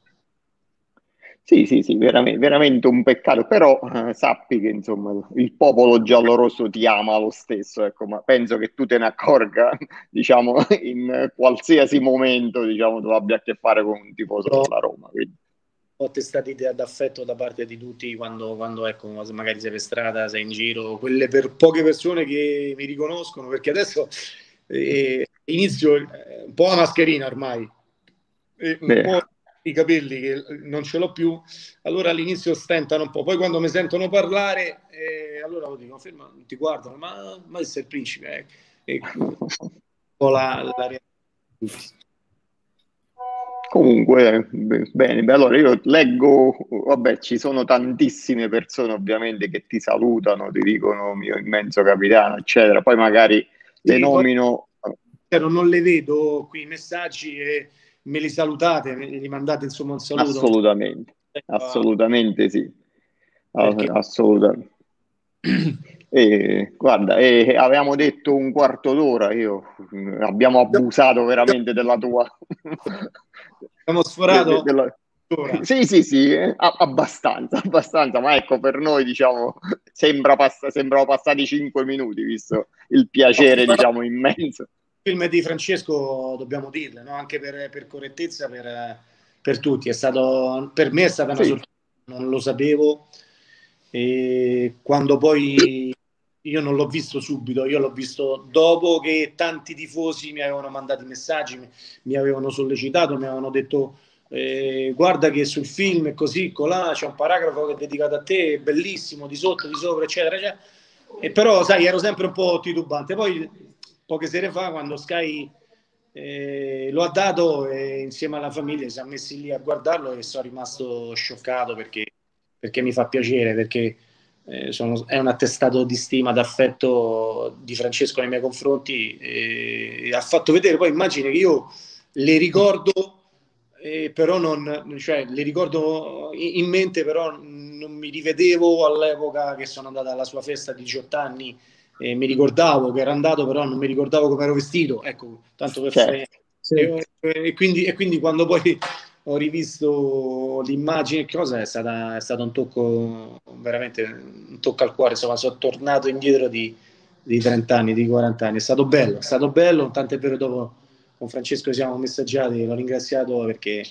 Sì, sì, sì, veramente, veramente un peccato, però eh, sappi che insomma il popolo giallorosso ti ama lo stesso, ecco, ma penso che tu te ne accorga, diciamo, in qualsiasi momento, diciamo, tu abbia a che fare con un tifoso Però della Roma. Quindi. ho testati d'affetto da parte di tutti quando, quando ecco, magari sei per strada, sei in giro, quelle per poche persone che mi riconoscono, perché adesso eh, inizio eh, un po' la mascherina ormai, eh, un Beh. po' i capelli che non ce l'ho più, allora all'inizio stentano un po', poi quando mi sentono parlare, eh, allora lo dico, ferma, ti guardano, ma, ma sei il principe, eh, e un po' la, la reazione di tutti. Comunque, bene, beh, allora io leggo, vabbè, ci sono tantissime persone ovviamente che ti salutano, ti dicono mio immenso capitano, eccetera, poi magari le Sì, poi, nomino. non le vedo qui i messaggi e me li salutate, me li mandate insomma un saluto. Assolutamente, assolutamente sì, Perché... assolutamente. E, guarda, e avevamo detto un quarto d'ora, io abbiamo abusato veramente della tua. Abbiamo sforato? De, de, della... Sì, sì, sì, eh, abbastanza, abbastanza, ma ecco, per noi, diciamo, sembra pass- sembrano passati cinque minuti, visto il piacere, diciamo, immenso. Il film di Francesco, dobbiamo dirlo, no? Anche per, per correttezza, per, per tutti, è stato, per me è stata una sì. sorpresa, non lo sapevo, e quando poi io non l'ho visto subito, io l'ho visto dopo che tanti tifosi mi avevano mandato i messaggi, mi, mi avevano sollecitato, mi avevano detto eh, guarda che sul film è così, colà, c'è un paragrafo che è dedicato a te, è bellissimo, di sotto, di sopra, eccetera, eccetera. E però, sai, ero sempre un po' titubante. Poi, poche sere fa, quando Sky eh, lo ha dato, e insieme alla famiglia si è messi lì a guardarlo e sono rimasto scioccato perché, perché mi fa piacere, perché eh, sono, è un attestato di stima, d'affetto di Francesco nei miei confronti, e ha fatto vedere, poi immagini che io le ricordo, eh, però non, cioè le ricordo in, in mente, però non mi rivedevo all'epoca che sono andata alla sua festa di diciotto anni, e mi ricordavo che era andato, però non mi ricordavo come ero vestito, ecco, tanto per Certo. fare... E, e, quindi, e quindi quando poi ho rivisto l'immagine e cosa, è, stata, è stato un tocco, veramente un tocco al cuore, insomma sono tornato indietro di, di trenta anni, di quaranta anni, è stato bello, è stato bello, tanto è vero, dopo con Francesco ci siamo messaggiati, l'ho ringraziato perché,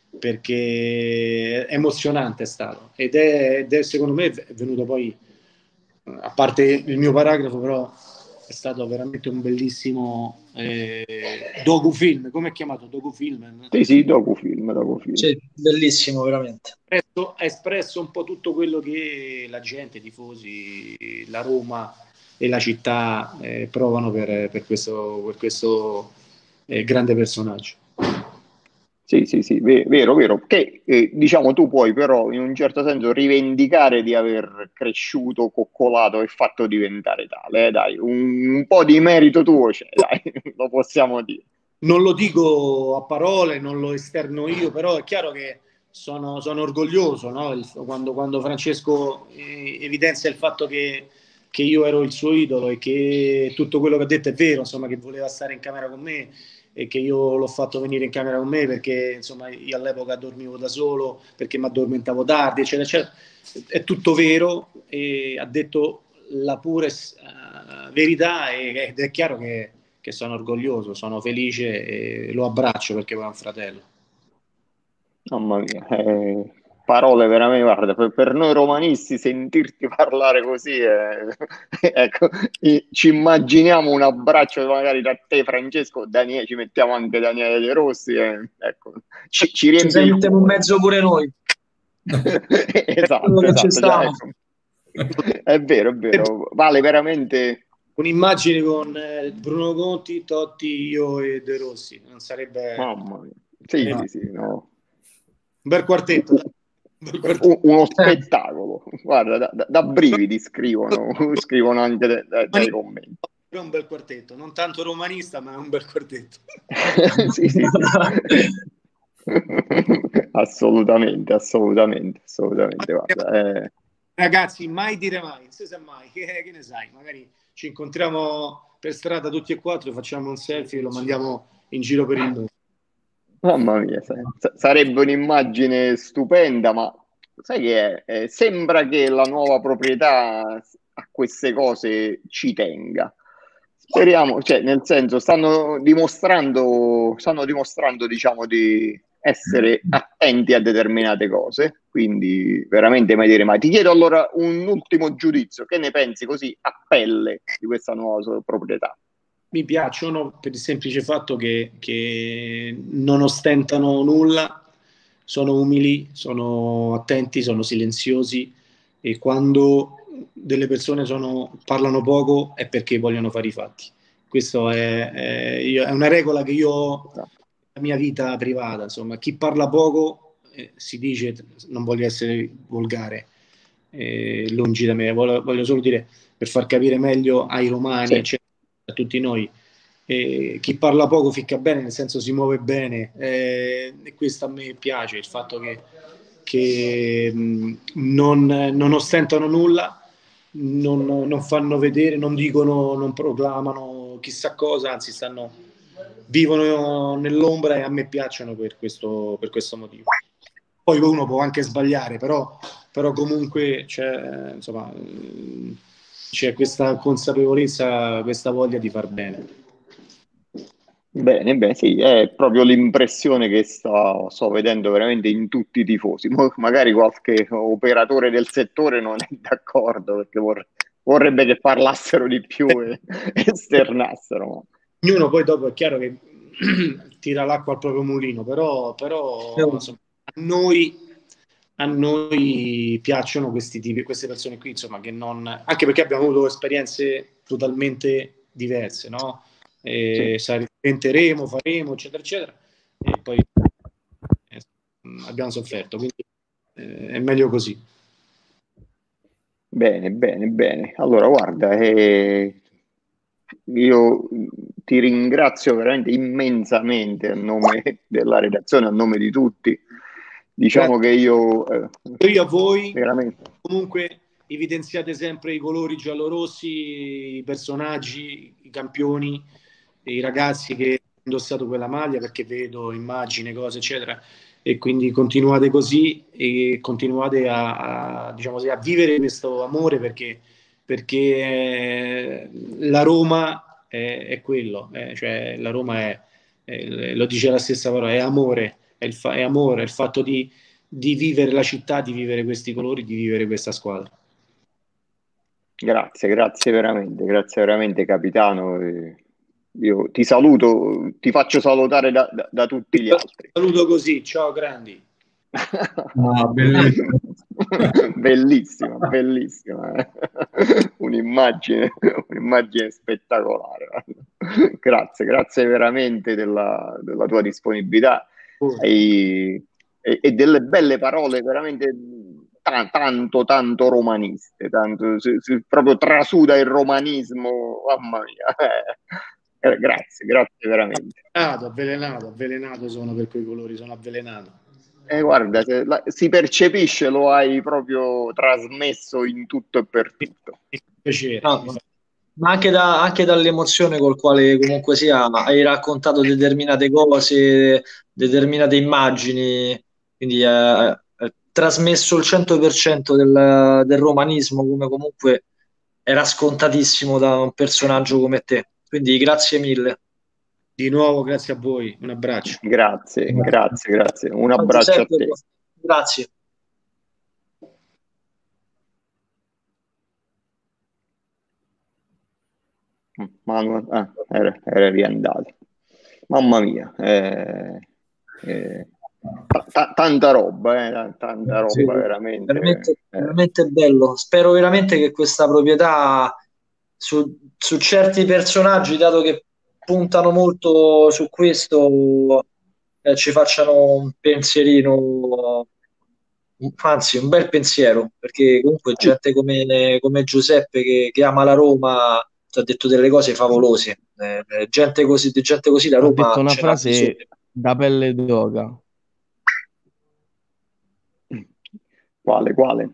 perché è emozionante è stato, ed è, ed è secondo me è venuto poi, a parte il mio paragrafo, però è stato veramente un bellissimo eh, docufilm, come è chiamato? Docufilm? Sì, sì, docufilm, docufilm. Sì, bellissimo, veramente. Ha espresso un po' tutto quello che la gente, i tifosi, la Roma e la città eh, provano per, per questo, per questo eh, grande personaggio. Sì, sì, sì, vero, vero, che eh, diciamo tu puoi però in un certo senso rivendicare di aver cresciuto, coccolato e fatto diventare tale, eh, dai, un, un po' di merito tuo c'è, dai, lo possiamo dire. Non lo dico a parole, non lo esterno io, però è chiaro che sono, sono orgoglioso, no? il, quando, quando Francesco eh, evidenzia il fatto che, che io ero il suo idolo e che tutto quello che ha detto è vero, insomma, che voleva stare in camera con me e che io l'ho fatto venire in camera con me perché insomma io all'epoca dormivo da solo, perché mi addormentavo tardi, eccetera, eccetera. È tutto vero, e ha detto la pura uh, verità, ed è chiaro che che sono orgoglioso, sono felice e lo abbraccio perché poi è un fratello. Mamma mia, eh, parole veramente, guarda, per, per noi romanisti sentirti parlare così, è- ecco, i- ci immaginiamo un abbraccio magari da te, Francesco, Daniele, ci mettiamo anche Daniele De Rossi, e, ecco, ci, ci Ci riempie il sentiamo in cuore. mezzo pure noi. Esatto, Quello che ci esatto, cioè, stiamo. ecco. È vero, è vero, vale veramente. Un'immagine con eh, Bruno Conti, Totti, io e De Rossi, non sarebbe Mamma mia. Sì, sarebbe sì, sì, no. un bel quartetto. dai. Un bel quartetto. U- uno spettacolo, guarda, da, da- da brividi scrivono, scrivono anche de- de- dai commenti. Però è un bel quartetto, non tanto romanista, ma è un bel quartetto. Sì, sì, sì. Assolutamente, assolutamente, assolutamente. Guarda, eh, Ragazzi, mai dire mai, non si sa mai, che, che ne sai, magari ci incontriamo per strada tutti e quattro, facciamo un selfie e lo mandiamo in giro per il mondo. mamma mia, sa- sa- sarebbe un'immagine stupenda, ma sai che è? Eh, sembra che la nuova proprietà a queste cose ci tenga. Speriamo, cioè, nel senso, stanno dimostrando, stanno dimostrando, diciamo, di essere attenti a determinate cose, quindi veramente mai dire mai. Ti chiedo allora un ultimo giudizio, che ne pensi così a pelle di questa nuova so- proprietà? Mi piacciono per il semplice fatto che, che non ostentano nulla, sono umili, sono attenti, sono silenziosi e quando delle persone sono, parlano poco è perché vogliono fare i fatti. Questa è, è, io- è una regola che io ho nella mia vita privata, insomma, chi parla poco eh, si dice, non voglio essere volgare, eh, lungi da me, voglio, voglio solo dire per far capire meglio ai romani, Sì. eccetera, a tutti noi. E chi parla poco ficca bene, nel senso si muove bene, eh, e questo a me piace, il fatto che, che mh, non, non ostentano nulla, non, non fanno vedere, non dicono, non proclamano chissà cosa, anzi stanno, vivono nell'ombra e a me piacciono per questo, per questo motivo. Poi uno può anche sbagliare, però, però comunque c'è, insomma, c'è questa consapevolezza, questa voglia di far bene. Bene, bene, sì, è proprio l'impressione che sto, sto vedendo veramente in tutti i tifosi. Mo- magari qualche operatore del settore non è d'accordo perché vor- vorrebbe che parlassero di più e esternassero. ma- Ognuno poi dopo è chiaro che tira l'acqua al proprio mulino, però, però insomma, a noi, a noi piacciono questi tipi, queste persone qui, insomma, che non, anche perché abbiamo avuto esperienze totalmente diverse, no? E Sì. tenteremo, faremo, eccetera, eccetera, e poi eh, abbiamo sofferto, quindi eh, è meglio così. Bene, bene, bene. Allora, guarda, eh, io ti ringrazio veramente immensamente a nome della redazione, a nome di tutti. Diciamo che io eh, Io a voi, veramente. comunque evidenziate sempre i colori giallorossi, i personaggi, i campioni, i ragazzi che hanno indossato quella maglia, perché vedo immagini, cose, eccetera, e quindi continuate così e continuate a, a, diciamo così, a vivere questo amore perché, perché eh, la Roma è, è quello, eh, cioè la Roma è, è, lo dice la stessa parola, è amore, è, il fa- è amore, è il fatto di di vivere la città, di vivere questi colori, di vivere questa squadra. Grazie, grazie veramente, grazie veramente capitano. Eh, Io ti saluto, ti faccio salutare da, da- da tutti gli altri. Saluto così, ciao grandi. Ah, bellissimo. Bellissima, bellissima. eh. Un'immagine, un'immagine spettacolare. Grazie, grazie veramente della, della tua disponibilità e, e- e delle belle parole veramente ta- tanto, tanto romaniste, tanto, si, si proprio trasuda il romanismo, mamma mia. Eh, grazie, grazie veramente. Avvelenato, avvelenato, avvelenato sono per quei colori, sono avvelenato. Eh, guarda, se la- si percepisce, lo hai proprio trasmesso in tutto e per tutto. Mi fa piacere. No, mi fa- ma anche, da- anche dall'emozione col quale comunque sia hai raccontato determinate cose, determinate immagini, quindi eh, hai trasmesso il cento per cento del, del romanismo come comunque era scontatissimo da un personaggio come te. Quindi grazie mille. Di nuovo grazie a voi, un abbraccio. Grazie, grazie, grazie. Un Ciao, abbraccio a Giuseppe, te. grazie. Manu- ah, era, era riandato. Mamma mia, eh, eh, ta- ta- tanta roba, eh, tanta roba, Sì, veramente. veramente, eh. veramente bello. Spero veramente che questa proprietà su, su certi personaggi, dato che puntano molto su questo, eh, ci facciano un pensierino, un- anzi un bel pensiero, perché comunque gente come, come Giuseppe che, che ama la Roma ci ha detto delle cose favolose. Eh, eh, gente così, di gente così la Ha Roma detto una ce n'ha bisogno. frase da pelle d'oca. Quale, quale?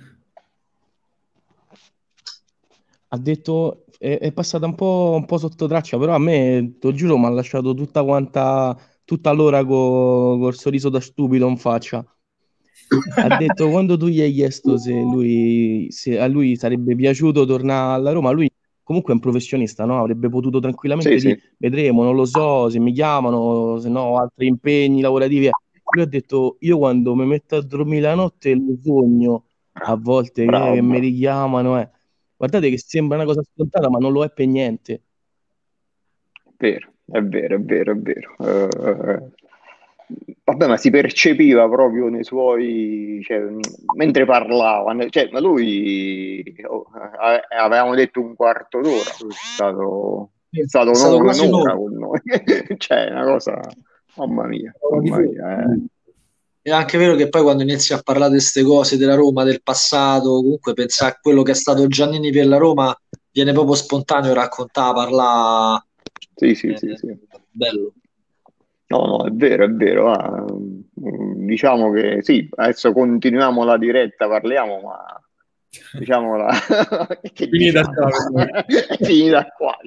Ha detto, è, è passata un po', un po' sotto traccia, però a me, te lo giuro, mi ha lasciato tutta quanta, tutta l'ora co- col sorriso da stupido in faccia. Ha detto, quando tu gli hai chiesto se lui, se a lui sarebbe piaciuto tornare alla Roma, lui comunque è un professionista, no? Avrebbe potuto tranquillamente Sì, sì. dire, vedremo, non lo so, se mi chiamano, se no ho altri impegni lavorativi. Lui ha detto, io quando mi metto a dormire la notte lo sogno, a volte che, Bravo, che mi bravo. richiamano, eh. Guardate che sembra una cosa scontata, ma non lo è per niente. Vero, è vero, è vero, è vero. Eh, vabbè, ma si percepiva proprio nei suoi, cioè, mh, mentre parlava, ne- cioè, ma lui, oh, a- avevamo detto un quarto d'ora, lui è stato, è stato È stato un- quasi un'ora un'ora. con noi, cioè, una cosa, mamma mia, mamma mia, eh. È anche vero che poi quando inizi a parlare di queste cose della Roma, del passato, comunque pensare a quello che è stato Giannini per la Roma, viene proprio spontaneo raccontare, parlare. Sì, sì, Eh, sì, sì. bello. No, no, è vero, è vero. ah, mm, Diciamo che sì, adesso continuiamo la diretta, parliamo, ma diciamola che Finita diciamo? qua per noi. È finita qua.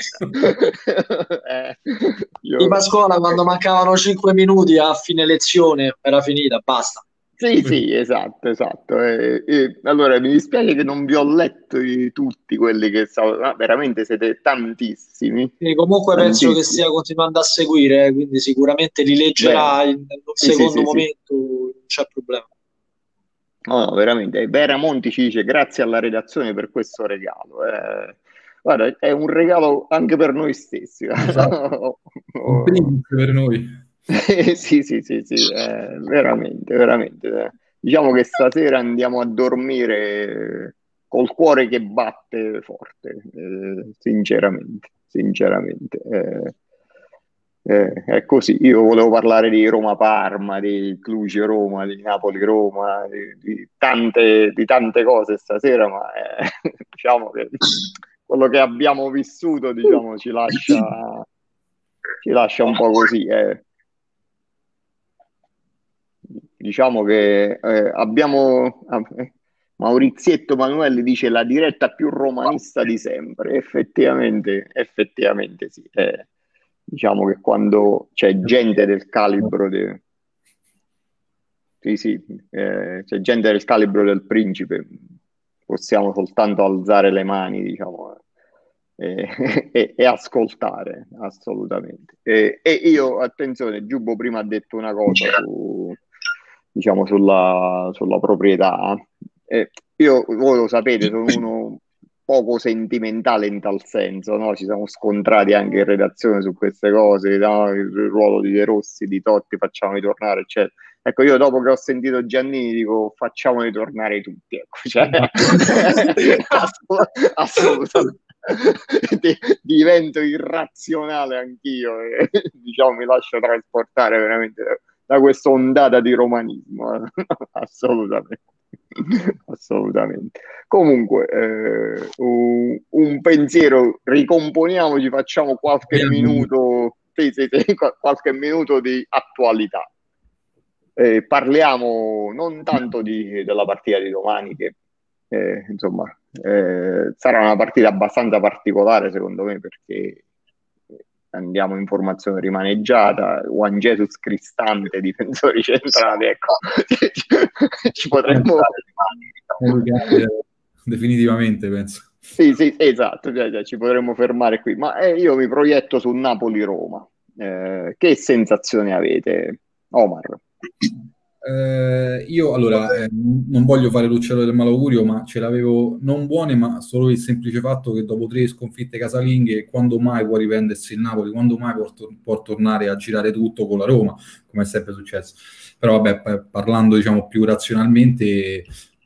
Eh, io- Prima a scuola, quando mancavano cinque minuti a fine lezione, era finita, basta. Sì, sì, esatto, esatto. E- e allora mi dispiace che non vi ho letto i- tutti quelli che stavo, ma veramente siete tantissimi, E comunque penso che tantissimi. stia continuando a seguire, eh, quindi sicuramente li leggerà Bene. in un Sì, sì, secondo sì, sì. momento, non c'è problema. No, no, veramente. E Vera Monti ci dice grazie alla redazione per questo regalo. Eh, guarda, è un regalo anche per noi stessi. Esatto. Un primus per noi. Eh, sì, sì, sì, sì, eh, veramente, veramente. eh. Diciamo che stasera andiamo a dormire col cuore che batte forte, eh, sinceramente, sinceramente. eh. Eh, è così, io volevo parlare di Roma-Parma, di Cluj-Roma, di Napoli-Roma, di, di tante, di tante cose stasera, ma eh, diciamo che quello che abbiamo vissuto, diciamo, ci lascia, ci lascia un po' così. eh. Diciamo che eh, abbiamo... eh, Maurizietto Manuelli dice la diretta più romanista di sempre. Effettivamente, effettivamente sì. eh. Diciamo che quando c'è gente del calibro de... sì, sì, eh, c'è gente del calibro del principe, possiamo soltanto alzare le mani, diciamo, eh, e, e ascoltare, assolutamente. E, e io, attenzione, Giubbo prima ha detto una cosa su, diciamo, sulla, sulla proprietà. Eh, io, voi lo sapete, sono uno poco sentimentale in tal senso, no? Ci siamo scontrati anche in redazione su queste cose, no? Il ruolo di De Rossi, di Totti, facciamo ritornare, eccetera. Ecco, io dopo che ho sentito Giannini dico facciamoli tornare tutti, ecco. Cioè, assolut- assolutamente. Di- divento irrazionale anch'io e diciamo mi lascio trasportare veramente da, da questa ondata di romanismo, eh. Assolutamente. Assolutamente. Comunque, eh, un, un pensiero, ricomponiamoci, facciamo qualche minuto, sì, sì, sì, qualche minuto di attualità. Eh, parliamo non tanto di, della partita di domani, che eh, insomma eh, sarà una partita abbastanza particolare secondo me, perché andiamo in formazione rimaneggiata, Juan Jesus Cristante, difensori centrali, ecco, ci potremmo... Definitivamente, penso. Sì, sì, esatto, cioè, cioè, ci potremmo fermare qui, ma eh, io mi proietto su Napoli-Roma. Eh, che sensazioni avete, Omar? Eh, io allora eh, non voglio fare l'uccello del malaugurio, ma ce l'avevo non buone, ma solo il semplice fatto che dopo tre sconfitte casalinghe, quando mai può riprendersi il Napoli, quando mai può, tor- può tornare a girare tutto con la Roma, come è sempre successo. Però vabbè, pa- parlando diciamo più razionalmente, eh,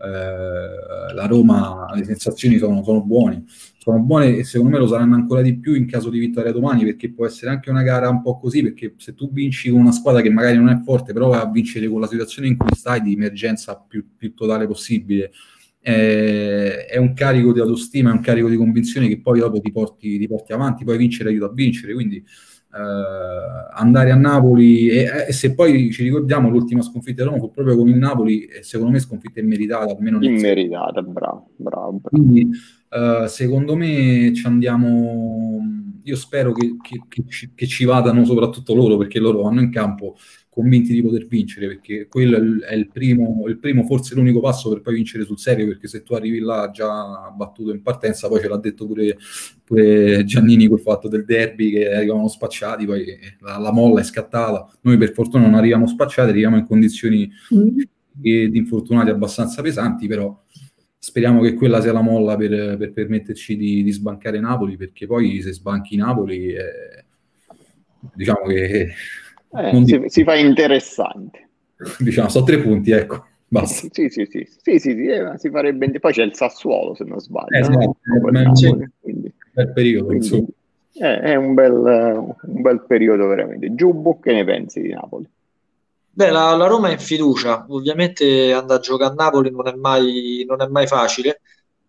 la Roma, le sensazioni sono, sono buone. Sono buone e secondo me lo saranno ancora di più in caso di vittoria domani, perché può essere anche una gara un po' così, perché se tu vinci con una squadra che magari non è forte, però va a vincere con la situazione in cui stai di emergenza più, più totale possibile, eh, è un carico di autostima, è un carico di convinzione che poi dopo ti porti, ti porti avanti, poi vincere aiuta a vincere, quindi eh, andare a Napoli e, e se poi ci ricordiamo l'ultima sconfitta di Roma fu proprio con il Napoli e secondo me sconfitta immeritata, almeno nel Immeritata, bravo, bravo, bravo. quindi eh, secondo me ci andiamo. Io spero che, che- che ci, che ci vadano soprattutto loro, perché loro vanno in campo convinti di poter vincere, perché quello è il, è il primo, il primo, forse l'unico passo per poi vincere sul serio, perché se tu arrivi là già battuto in partenza, poi ce l'ha detto pure, pure Giannini col fatto del derby che arrivavano spacciati, poi la, la molla è scattata. Noi per fortuna non arriviamo spacciati, arriviamo in condizioni eh, di infortunati abbastanza pesanti, però speriamo che quella sia la molla per, per permetterci di, di sbancare Napoli, perché poi se sbanchi Napoli, eh, diciamo che Eh, non si, dico, si fa interessante. diciamo, so tre punti, ecco, basta. Sì, sì, sì, sì, sì, sì, eh, si farebbe. Poi c'è il Sassuolo, se non Eh, sbaglio, no? esatto, Dopo il ma è un Sì. Napoli. Quindi, bel periodo, insomma. quindi eh, è un bel, un bel periodo veramente. Giubbo, che ne pensi di Napoli? Beh, la, la Roma è in fiducia, ovviamente andare a giocare a Napoli non è mai, non è mai facile.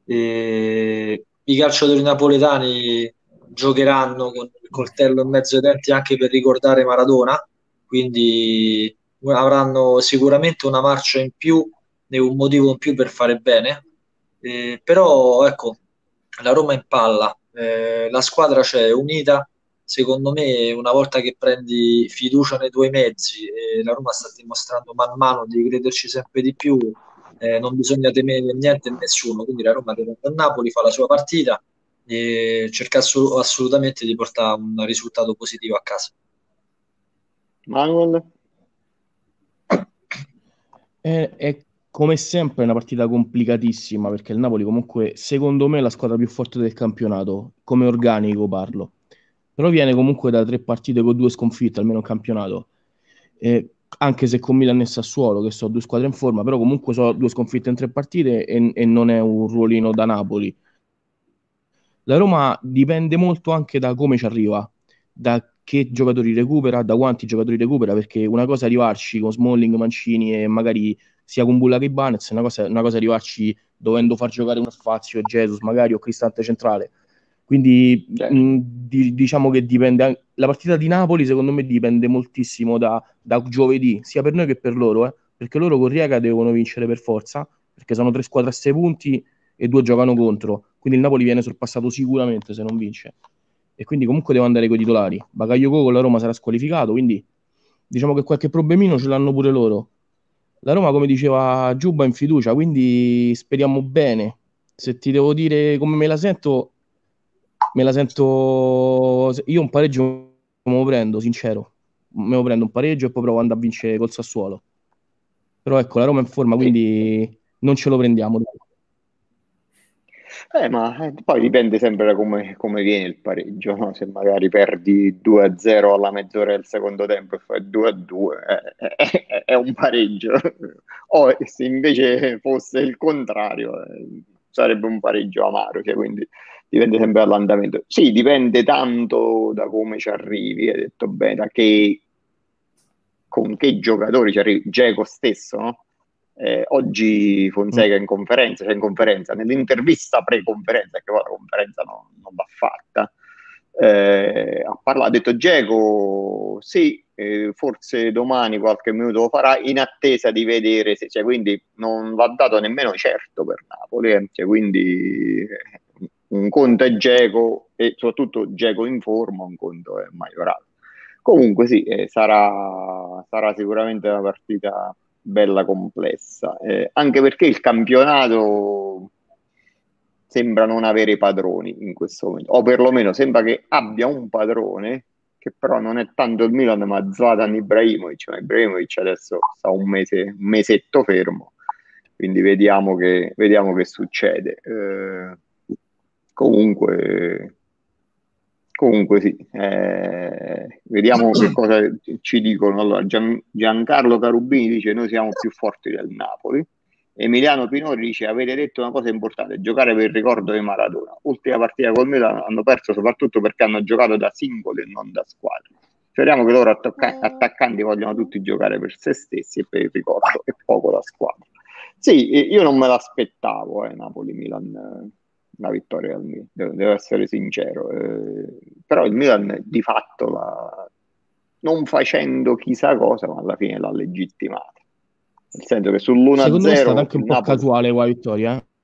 E i calciatori napoletani giocheranno con il coltello in mezzo ai denti anche per ricordare Maradona, quindi avranno sicuramente una marcia in più e un motivo in più per fare bene. Eh, però ecco, la Roma è in palla, eh, la squadra c'è, è unita. Secondo me, una volta che prendi fiducia nei tuoi mezzi e la Roma sta dimostrando man mano di crederci sempre di più, eh, non bisogna temere niente e nessuno. Quindi la Roma deve andare a Napoli, fa la sua partita e cerca assu- assolutamente di portare un risultato positivo a casa. Manuel? È, è come sempre una partita complicatissima perché il Napoli comunque secondo me è la squadra più forte del campionato, come organico parlo, però viene comunque da tre partite con due sconfitte, almeno in campionato. Eh, anche se con Milan e Sassuolo che sono due squadre in forma, però comunque sono due sconfitte in tre partite e, e non è un ruolino da Napoli. La Roma dipende molto anche da come ci arriva, da che giocatori recupera, da quanti giocatori recupera, perché una cosa è arrivarci con Smalling, Mancini e magari sia con Bulla che Ibanez, una cosa, una cosa è arrivarci dovendo far giocare uno spazio Jesus magari o Cristante centrale. Quindi Certo. mh, di- diciamo che dipende, an- la partita di Napoli secondo me dipende moltissimo da, da giovedì, sia per noi che per loro, eh, perché loro con Riega devono vincere per forza, perché sono tre squadre a sei punti e due giocano contro, quindi il Napoli viene sorpassato sicuramente se non vince. E quindi comunque devo andare con i titolari. Bakayoko con la Roma sarà squalificato, quindi diciamo che qualche problemino ce l'hanno pure loro. La Roma, come diceva Giubba, è in fiducia, quindi speriamo bene. Se ti devo dire come me la sento, me la sento... Io un pareggio me lo prendo, sincero. Me lo prendo un pareggio e poi provo ad andare a vincere col Sassuolo. Però ecco, la Roma è in forma, Sì. quindi non ce lo prendiamo. Dai. Eh, ma eh, poi dipende sempre da come, come viene il pareggio, no? Se magari perdi due a zero alla mezz'ora del secondo tempo e fai due a due, eh, eh, eh, è un pareggio. O se invece fosse il contrario, eh, sarebbe un pareggio amaro, cioè, quindi dipende sempre dall'andamento. Sì, dipende tanto da come ci arrivi, hai detto bene, da che, con che giocatori ci arrivi. Dzeko stesso, no? Eh, oggi Mm. Fonseca in conferenza, cioè in conferenza, nell'intervista pre-conferenza, che poi la conferenza no- non va fatta, eh, ha parlato, ha detto Dzeko, sì, eh, forse domani qualche minuto lo farà, in attesa di vedere se, cioè, quindi non va dato nemmeno certo per Napoli, eh, cioè, quindi eh, un conto è Dzeko e soprattutto Dzeko in forma, un conto è Maioral. Comunque sì, eh, sarà, sarà sicuramente una partita bella complessa, eh, anche perché il campionato sembra non avere padroni in questo momento, o perlomeno sembra che abbia un padrone, che però non è tanto il Milan, ma Zlatan Ibrahimovic. Ma Ibrahimovic adesso sta un mese, un mesetto fermo, quindi vediamo che, vediamo che succede. Eh, comunque, comunque sì, eh, vediamo che cosa ci dicono. Allora, Gian, Giancarlo Carubini dice: noi siamo più forti del Napoli. Emiliano Pinori dice: avete detto una cosa importante, giocare per il ricordo di Maradona. Ultima partita col Milan hanno perso soprattutto perché hanno giocato da singoli e non da squadre. Speriamo che i loro attacca- attaccanti vogliano tutti giocare per se stessi e per il ricordo e poco la squadra. Sì, io non me l'aspettavo, eh, Napoli-Milan, la vittoria del Milan, devo, devo essere sincero. Eh, però il Milan di fatto, la, non facendo chissà cosa, ma alla fine l'ha legittimata. Nel senso che sull'uno a zero secondo me è stata anche un po' Napoli... casuale qua vittoria. Eh?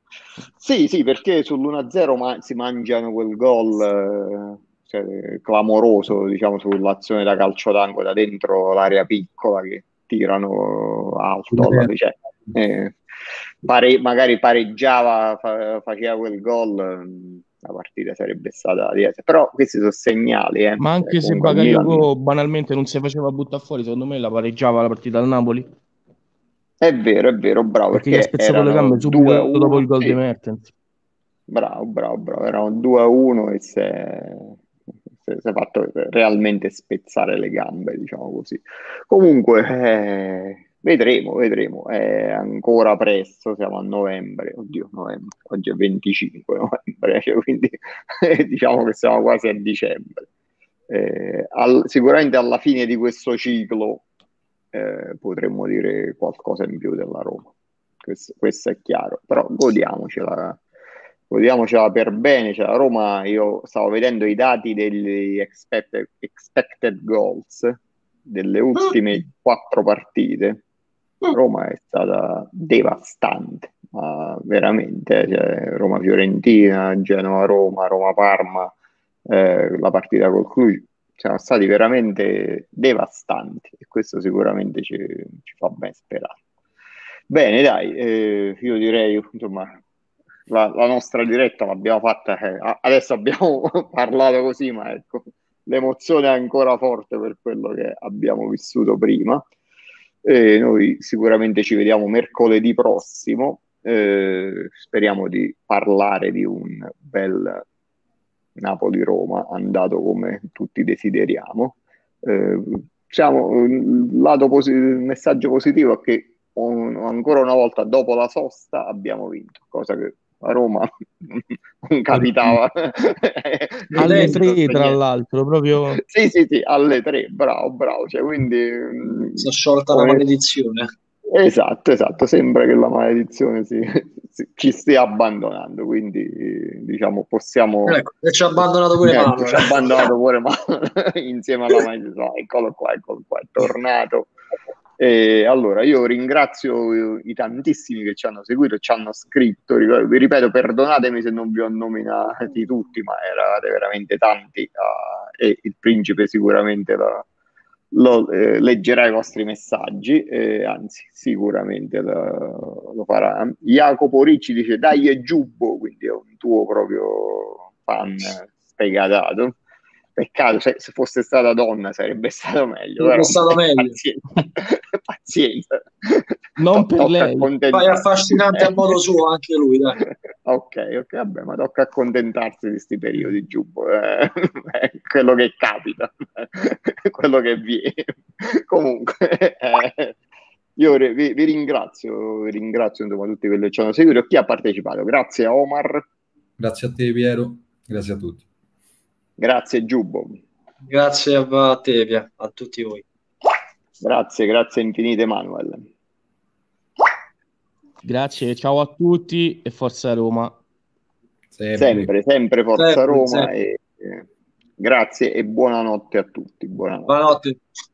Sì, sì, perché sull'uno a zero ma- si mangiano quel gol eh, cioè, clamoroso, diciamo, sull'azione da calcio d'angolo da dentro l'area piccola che tirano alto alla cioè, eh, pare, magari pareggiava, fa, faceva quel gol, la partita sarebbe stata diversa. Però questi sono segnali. Eh. Ma anche cioè, se Bakayoko Milan... banalmente non si faceva buttare fuori, secondo me la pareggiava la partita al Napoli. È vero, è vero, bravo. Perché, perché gli ha spezzato le gambe subito dopo il gol sì. di Mertens. Bravo, bravo, bravo. Erano due a uno e si è, si è fatto realmente spezzare le gambe, diciamo così. Comunque, eh, vedremo, vedremo. È ancora presto, siamo a novembre. Oddio, novembre. Oggi è venticinque novembre, cioè, quindi diciamo che siamo quasi a dicembre. Eh, al, sicuramente alla fine di questo ciclo Eh, potremmo dire qualcosa in più della Roma, questo, questo è chiaro, però godiamocela, godiamocela per bene. Cioè, la Roma, io stavo vedendo i dati degli expected, expected goals delle ultime quattro partite. Roma è stata devastante, ma veramente, cioè, Roma-Fiorentina, Genoa-Roma, Roma-Parma, eh, la partita col Cluj, siamo stati veramente devastanti e questo sicuramente ci, ci fa ben sperare. Bene, dai, eh, io direi, insomma, la, la nostra diretta l'abbiamo fatta, eh, adesso abbiamo parlato così, ma ecco, l'emozione è ancora forte per quello che abbiamo vissuto prima. E noi sicuramente ci vediamo mercoledì prossimo, eh, speriamo di parlare di un bel Napoli-Roma andato come tutti desideriamo. Eh, diciamo, il, lato posi- il messaggio positivo è che un, ancora una volta dopo la sosta abbiamo vinto, cosa che a Roma non capitava. Alle tre tra l'altro, proprio... Sì, sì, sì, alle tre, bravo, bravo. Cioè, quindi, si è sciolta come... la maledizione. Esatto, esatto, sembra che la maledizione si, si, ci stia abbandonando, quindi diciamo possiamo... Ecco, e ci ha abbandonato pure eh, Manuel. Ci ha abbandonato pure Manuel insieme alla maledizione, eccolo qua, eccolo qua, è tornato. E allora io ringrazio i tantissimi che ci hanno seguito, ci hanno scritto, vi ripeto, perdonatemi se non vi ho nominati tutti, ma eravate veramente tanti uh, e il principe sicuramente la... Lo, eh, leggerà i vostri messaggi, eh, anzi sicuramente lo, lo farà. Jacopo Ricci dice dai è Giubbo, quindi è un tuo proprio fan sfegatato. Peccato, se, se fosse stata donna sarebbe stato meglio, sarebbe però stato meglio. Pazienza, pazienza. Non to- per lei. Poi è affascinante a modo suo anche lui, dai. Ok, ok, vabbè, ma tocca accontentarsi di questi periodi, Giubbo, eh, è quello che capita, quello che viene. Comunque, eh, io vi, vi ringrazio, vi ringrazio insomma tutti quelli che ci hanno seguito e chi ha partecipato. Grazie a Omar. Grazie a te, Piero. Grazie a tutti. Grazie, Giubbo. Grazie a te, Pia, a tutti voi. Grazie, grazie infinite, Manuel. Grazie, ciao a tutti e forza Roma. Sempre, sempre, sempre forza sempre, Roma. sempre. E, eh, grazie e buonanotte a tutti. Buonanotte. Buonanotte.